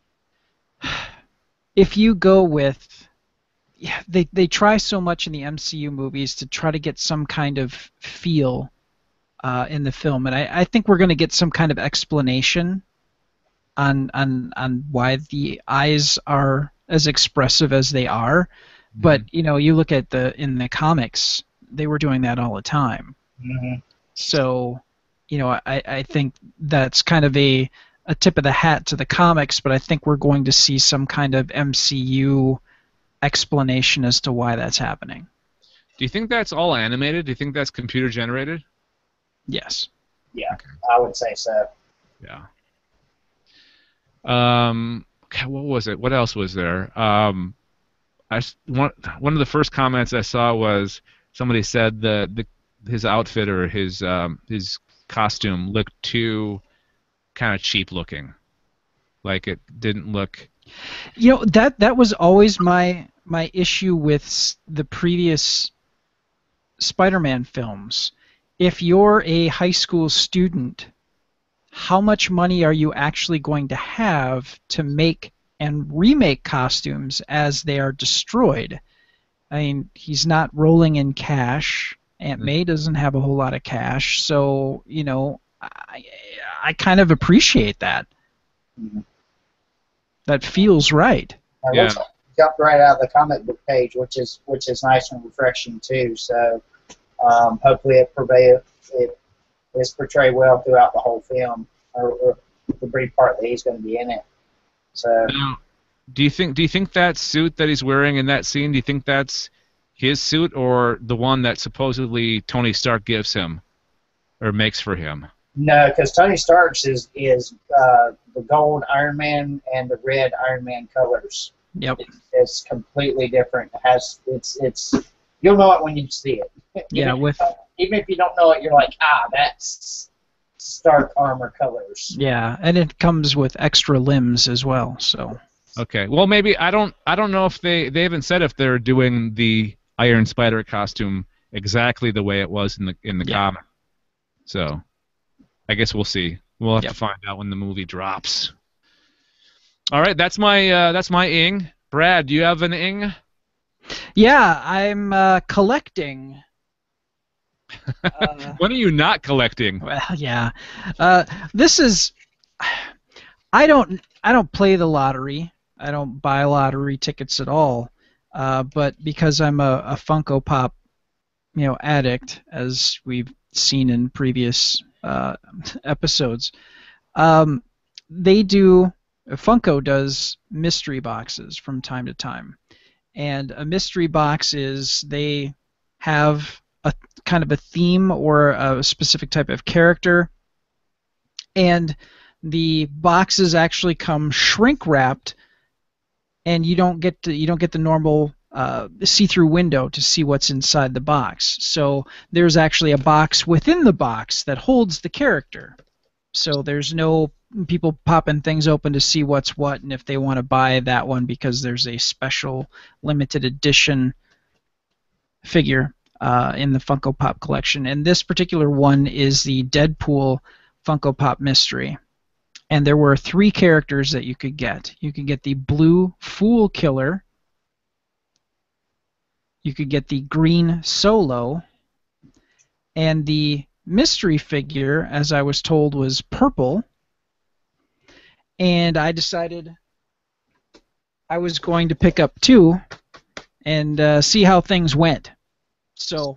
if you go with, they try so much in the MCU movies to try to get some kind of feel in the film, and I think we're going to get some kind of explanation on why the eyes are as expressive as they are. Mm-hmm. But you look at in the comics, they were doing that all the time. Mm-hmm. So, I think that's kind of a tip of the hat to the comics, but I think we're going to see some kind of MCU explanation as to why that's happening. Do you think that's all animated? Do you think that's computer generated? Yes. Yeah, okay. I would say so. Yeah. What was it? What else was there? One of the first comments I saw was somebody said his outfit or his costume looked too kind of cheap looking, like it didn't look. That was always my issue with the previous Spider-Man films. If you're a high school student, how much money are you actually going to have to make and remake costumes as they are destroyed? I mean, he's not rolling in cash. Aunt May doesn't have a whole lot of cash, so I kind of appreciate that. Mm-hmm. That feels right. Yeah. It jumped right out of the comic book page, which is nice and refreshing too. So hopefully it is portrayed well throughout the whole film, or the brief part that he's going to be in it. So. Now, do you think that suit that he's wearing in that scene? Do you think that's his suit or the one that supposedly Tony Stark gives him or makes for him? No, because Tony Stark's is the gold Iron Man and the red Iron Man colors. Yep. It's completely different. It's You'll know it when you see it. Yeah, even if you don't know it, you're like, that's stark armor colors. Yeah, and it comes with extra limbs as well. So. Okay. Well, maybe I don't know if they haven't said if they're doing the Iron Spider costume exactly the way it was in the comic. So, I guess we'll see. We'll have to find out when the movie drops. All right, that's my ing. Brad, do you have an ing? Yeah, I'm collecting. When are you not collecting? Well, yeah. This is. I don't play the lottery. I don't buy lottery tickets at all. But because I'm a Funko Pop, addict, as we've seen in previous episodes, Funko does mystery boxes from time to time. And a mystery box is they have a kind of a theme or a specific type of character, and the boxes actually come shrink wrapped, and you don't get the normal see-through window to see what's inside the box. So there's actually a box within the box that holds the character. So there's no people popping things open to see what's what, and if they want to buy that one because there's a special limited edition figure in the Funko Pop collection. And this particular one is the Deadpool Funko Pop Mystery. And there were 3 characters that you could get. You could get the blue Fool Killer. You could get the green Solo. And the mystery figure, as I was told, was purple. And I decided I was going to pick up 2 and see how things went. So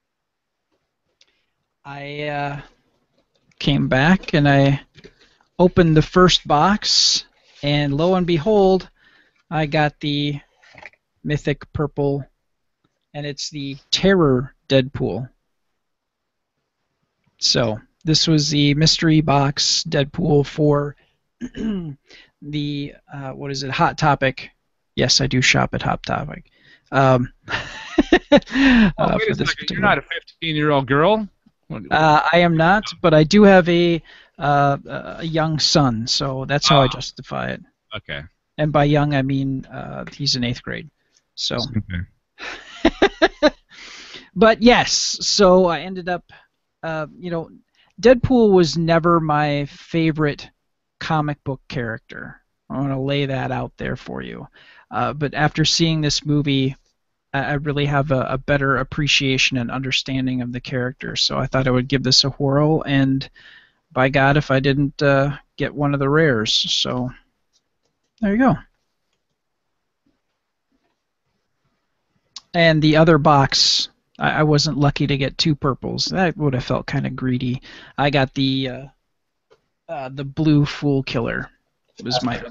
I came back and I opened the first box, and lo and behold, I got the mythic purple, and it's the Terror Deadpool. So this was the mystery box Deadpool for the Hot Topic. Yes, I do shop at Hot Topic. Wait a second. You're not a 15-year-old girl? I am not, but I do have a young son, so that's how I justify it. Okay. And by young, I mean he's in 8th grade. So. Okay. But yes, so I ended up, Deadpool was never my favorite comic book character. I want to lay that out there for you. But after seeing this movie, I really have a better appreciation and understanding of the character. So I thought I would give this a whirl, and by God, if I didn't get one of the rares. So there you go. And the other box, I wasn't lucky to get 2 purples. That would have felt kind of greedy. I got the blue Fool Killer. Was my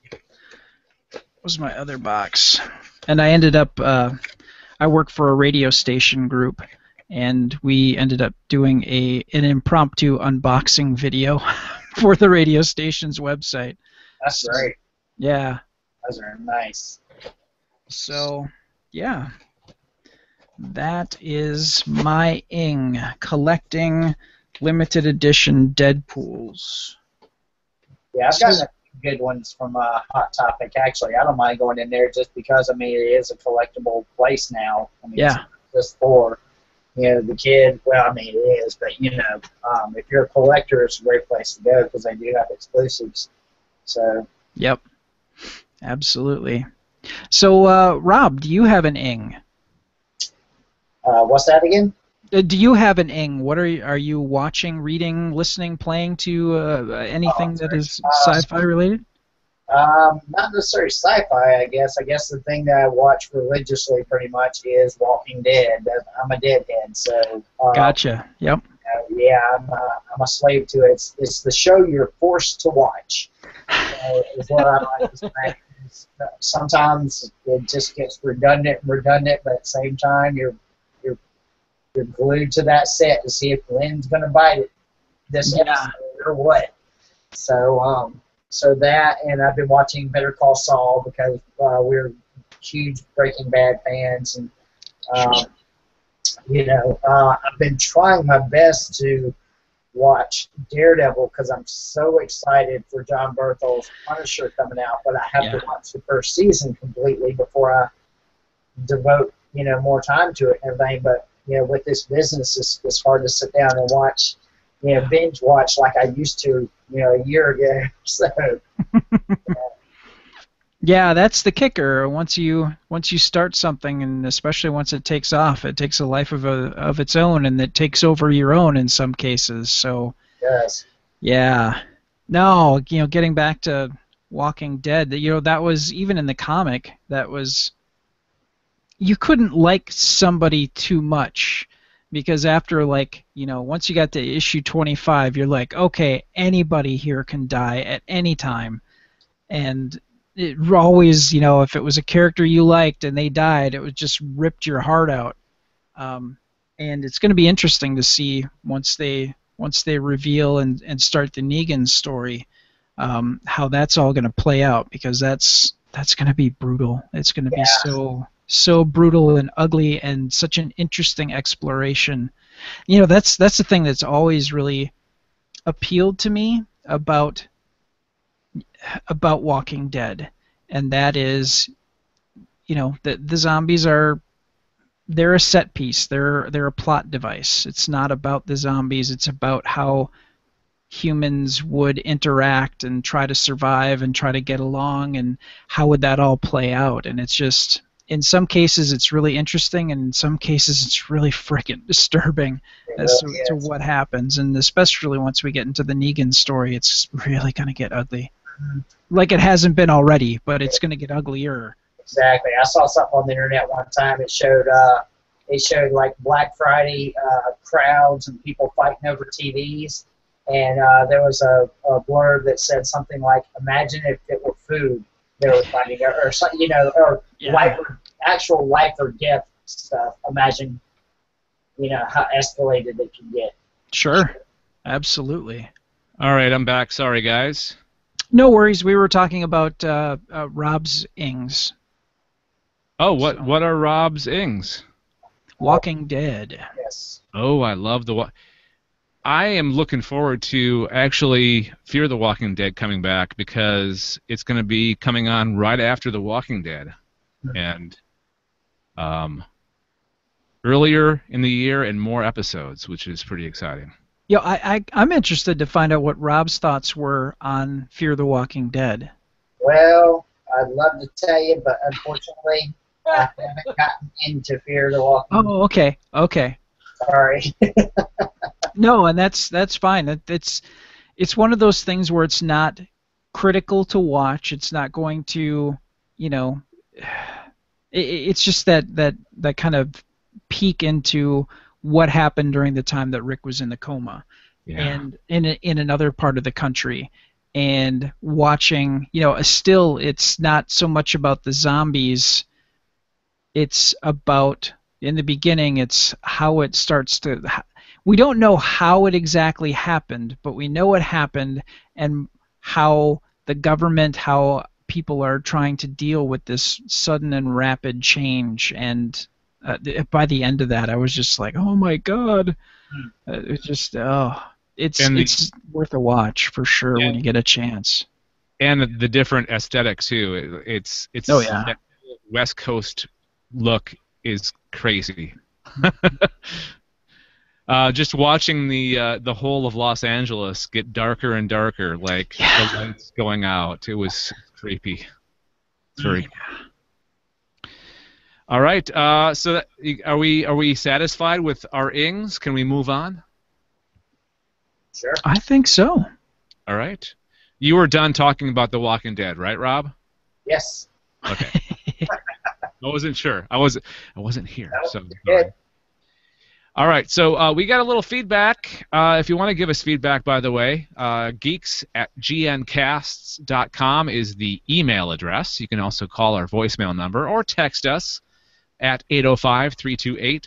other box. And I ended up, I work for a radio station group, and we ended up doing an impromptu unboxing video for the radio station's website. That's great. Yeah. Those are nice. So, yeah. That is my ing, collecting limited edition Deadpools. Yeah, I've got good ones from Hot Topic. Actually, I don't mind going in there just because it is a collectible place now. It's just for the kid. Well, it is, but if you're a collector, it's a great place to go because they do have exclusives. So. Yep. Absolutely. So, Rob, do you have an ing? What's that again? Do you have an ing? What are you watching, reading, listening, playing to? Anything that is sci-fi related? Not necessarily sci-fi, I guess. I guess the thing that I watch religiously pretty much is Walking Dead. I'm a deadhead, so. Gotcha. Yep. Yeah, I'm a slave to it. It's the show you're forced to watch. Is what I like to say. Sometimes it just gets redundant, but at the same time you're glued to that set to see if Glenn's gonna bite it this episode or what. So that, and I've been watching Better Call Saul because we're huge Breaking Bad fans, and I've been trying my best to watch Daredevil because I'm so excited for John Berthel's Punisher coming out, but I have to watch the first season completely before I devote, more time to it and everything. But, with this business, it's hard to sit down and watch, binge watch like I used to, a year ago. So, yeah, that's the kicker. Once you start something, and especially once it takes off, it takes a life of its own, and it takes over your own in some cases. So, yes. Yeah. No, getting back to Walking Dead, that was even in the comic. That was, you couldn't like somebody too much, because after once you got to issue 25, you're like, okay, anybody here can die at any time, and it always, if it was a character you liked and they died, it was just ripped your heart out. And it's going to be interesting to see once they reveal and start the Negan story, how that's all going to play out, because that's going to be brutal. It's going to be so brutal and ugly, and such an interesting exploration. That's the thing that's always really appealed to me about Walking Dead, and that is, the zombies they're a set piece. They're a plot device. It's not about the zombies. It's about how humans would interact and try to survive and try to get along, and how would that all play out. And it's just, in some cases it's really interesting, and in some cases it's really freaking disturbing as to what happens. And especially once we get into the Negan story, it's really going to get ugly. Like it hasn't been already, but it's going to get uglier. Exactly. I saw something on the internet one time. It showed like Black Friday crowds and people fighting over TVs, and there was a blurb that said something like, "Imagine if it were food they were fighting, or something, actual life or death stuff. Imagine, how escalated it can get." Sure, absolutely. All right, I'm back. Sorry, guys. No worries. We were talking about Rob's Ings. Oh, what are Rob's Ings? Walking Dead. Yes. Oh, I love I am looking forward to actually Fear the Walking Dead coming back, because it's going to be coming on right after The Walking Dead, and earlier in the year and more episodes, which is pretty exciting. Yeah, I'm interested to find out what Rob's thoughts were on Fear the Walking Dead. Well, I'd love to tell you, but unfortunately, I haven't gotten into Fear the Walking Dead. Oh, okay. Sorry. No, and that's fine. It's one of those things where it's not critical to watch. It's not going to, it's just that kind of peek into what happened during the time that Rick was in the coma, and in another part of the country, and watching, still it's not so much about the zombies. It's about, in the beginning, it's how it starts to. We don't know how it exactly happened, but we know it happened, and how the government, how people are trying to deal with this sudden and rapid change. And by the end of that, I was just like, oh my God. It's just, it's worth a watch for sure when you get a chance. And the different aesthetic too. It's that West Coast look is crazy. Just watching the whole of Los Angeles get darker and darker, like the lights going out. It was creepy. It's very. All right. So are we satisfied with our ings? Can we move on? Sure. I think so. All right. You were done talking about The Walking Dead, right, Rob? Yes. Okay. I wasn't sure. I wasn't here. So. Good. All right, so we got a little feedback. If you want to give us feedback, by the way, geeks@gncasts.com is the email address. You can also call our voicemail number or text us at 805-328-3966,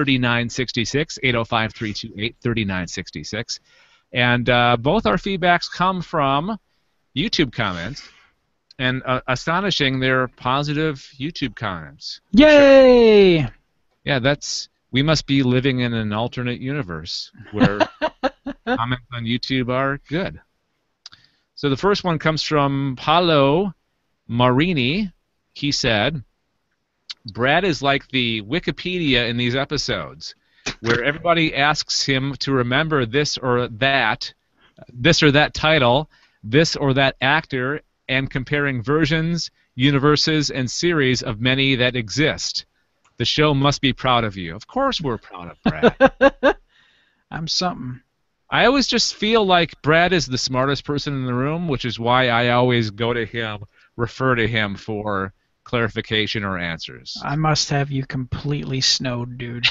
805-328-3966. And both our feedbacks come from YouTube comments, and astonishing, they're positive YouTube comments. Yay! Yeah, we must be living in an alternate universe where comments on YouTube are good. So the first one comes from Paolo Marini. He said, Brad is like the Wikipedia in these episodes, where everybody asks him to remember this or that title, this or that actor, and comparing versions, universes, and series of many that exist. The show must be proud of you. Of course we're proud of Brad. I'm something. I always just feel like Brad is the smartest person in the room, which is why I always go to him, refer to him for clarification or answers. I must have you completely snowed, dude.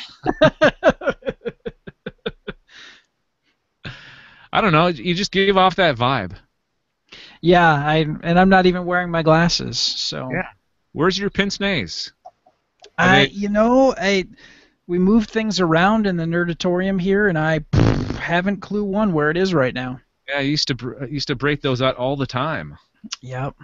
I don't know. You just gave off that vibe. Yeah, I'm not even wearing my glasses, so. Yeah. Where's your pince-nez? We moved things around in the Nerdatorium here, and I haven't clue one where it is right now. Yeah, I used to break those out all the time. Yep.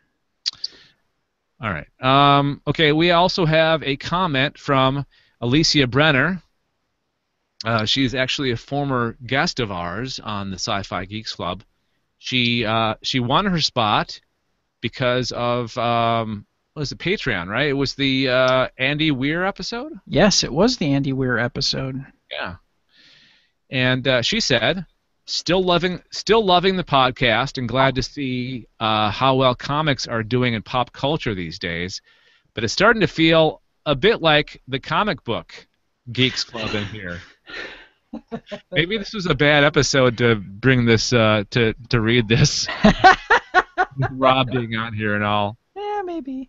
All right. Okay, we also have a comment from Alicia Brenner. She's actually a former guest of ours on the SciFi Geeks Club. She won her spot because of what was it, Patreon, right? It was the Andy Weir episode? Yes, it was the Andy Weir episode. Yeah. And she said, still loving the podcast and glad to see how well comics are doing in pop culture these days, but it's starting to feel a bit like the comic book Geeks Club in here. Maybe this was a bad episode to bring this to read this. Rob being on here and all. Yeah, maybe.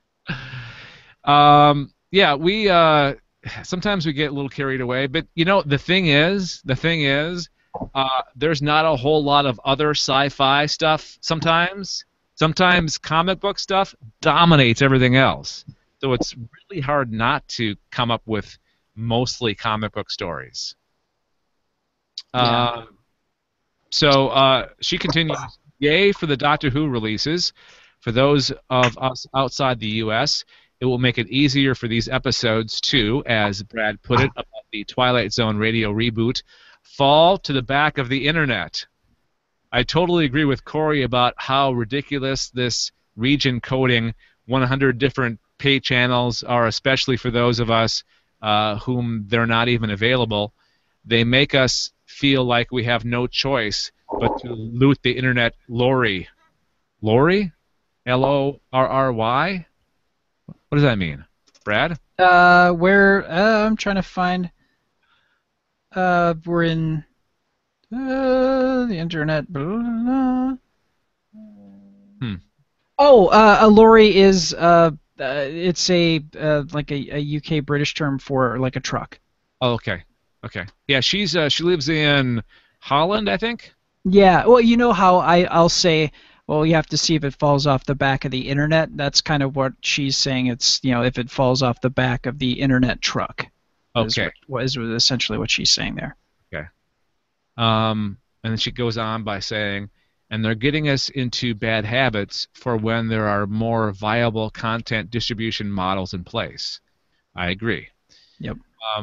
Yeah, we sometimes we get a little carried away, but the thing is, there's not a whole lot of other sci-fi stuff. Sometimes comic book stuff dominates everything else, so it's really hard not to come up with mostly comic book stories. Yeah. So she continues, yay for the Doctor Who releases. For those of us outside the U.S., it will make it easier for these episodes to, as Brad put it, about the Twilight Zone radio reboot, fall to the back of the internet. I totally agree with Corey about how ridiculous this region coding 100 different pay channels are, especially for those of us whom they're not even available. They make us feel like we have no choice but to loot the internet lorry. Lorry? L-O-R-R-Y? What does that mean? Brad? I'm trying to find. We're in the internet. Blah, blah, blah. Oh, a lorry is it's a like a UK British term for like a truck. Oh, okay. Okay. Yeah, she lives in Holland, I think. Yeah. Well, you know how I'll say, well, you have to see if it falls off the back of the internet. That's kind of what she's saying. It's, if it falls off the back of the internet truck. Okay. Is essentially what she's saying there. Okay. And then she goes on by saying, and they're getting us into bad habits for when there are more viable content distribution models in place. I agree. Yep.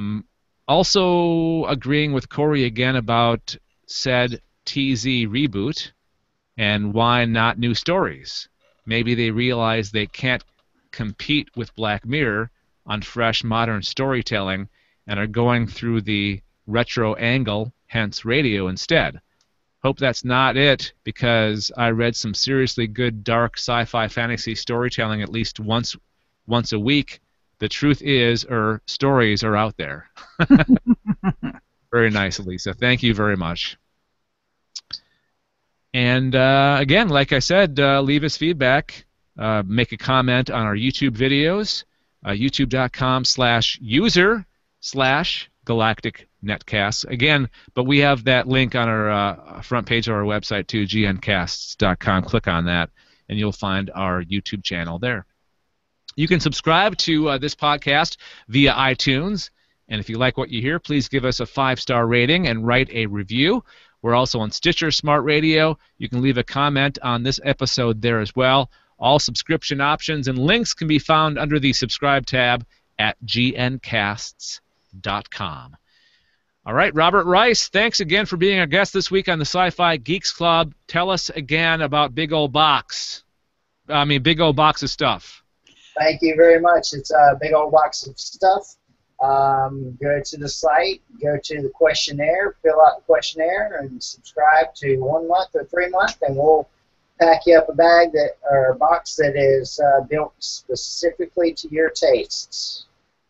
Also agreeing with Corey again about said TZ reboot. And why not new stories? Maybe they realize they can't compete with Black Mirror on fresh, modern storytelling and are going through the retro angle, hence radio instead. Hope that's not it, because I read some seriously good dark sci-fi fantasy storytelling at least once a week. The truth is, stories are out there. Very nice, Lisa. Thank you very much. And again, like I said, leave us feedback. Make a comment on our YouTube videos, youtube.com/user/galactic-netcasts. Again, but we have that link on our front page of our website too, gncasts.com. Click on that, and you'll find our YouTube channel there. You can subscribe to this podcast via iTunes, and if you like what you hear, please give us a 5-star rating and write a review. We're also on Stitcher Smart Radio. You can leave a comment on this episode there as well. All subscription options and links can be found under the subscribe tab at gncasts.com. gmail.com. All right, Robert Rice, thanks again for being our guest this week on the Sci-Fi Geeks Club. Tell us again about Big Old Box of stuff. Thank you very much. It's a big old box of stuff. Go to the site, go to the questionnaire, fill out the questionnaire, and subscribe to 1 month or 3 month, and we'll pack you up a bag or a box that is built specifically to your tastes.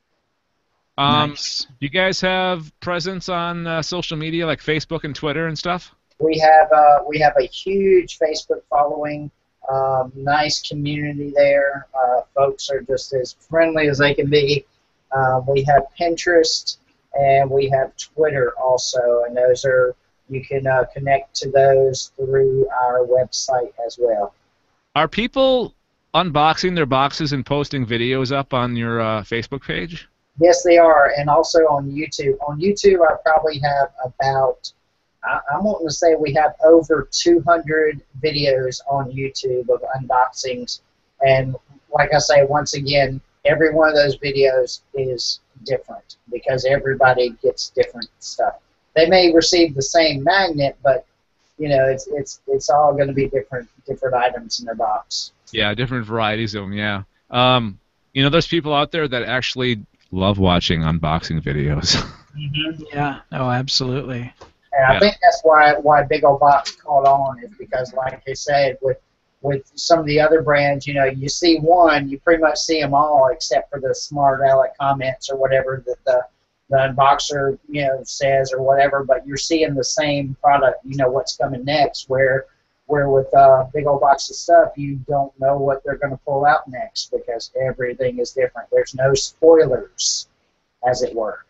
Nice. Do you guys have presence on social media like Facebook and Twitter and stuff? We have a huge Facebook following. Nice community there. Folks are just as friendly as they can be. We have Pinterest and we have Twitter also, and those are you can connect to those through our website as well. Are people unboxing their boxes and posting videos up on your Facebook page? Yes, they are, and also on YouTube. On YouTube, I probably have about, I'm wanting to say we have over 200 videos on YouTube of unboxings, and like I say, once again, every one of those videos is different because everybody gets different stuff. They may receive the same magnet, but you know, it's all going to be different items in their box. Yeah, different varieties of them. Yeah, you know, there's people out there that actually love watching unboxing videos. Mm-hmm. Yeah. Oh, absolutely. And I think that's why Big Old Box caught on is because, like I said, with some of the other brands, you know, you see one, you pretty much see them all except for the smart aleck comments or whatever that the unboxer, you know, says or whatever, but you're seeing the same product, you know, what's coming next, where with Big Old Box of stuff, you don't know what they're going to pull out next because everything is different. There's no spoilers, as it were.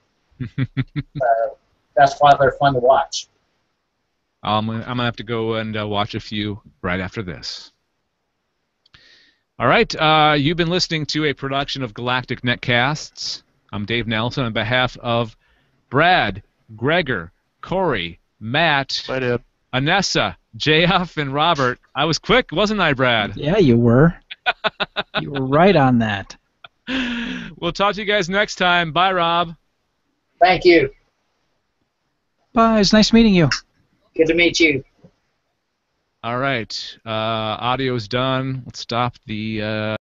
That's why they're fun to watch. I'm gonna have to go and watch a few right after this. All right, you've been listening to a production of Galactic Netcasts. I'm Dave Nelson on behalf of Brad, Gregor, Corey, Matt, Anessa, JF, and Robert. I was quick, wasn't I, Brad? Yeah, you were. You were right on that. We'll talk to you guys next time. Bye, Rob. Thank you. Bye. It's nice meeting you. Good to meet you. All right. Audio's done. Let's stop the...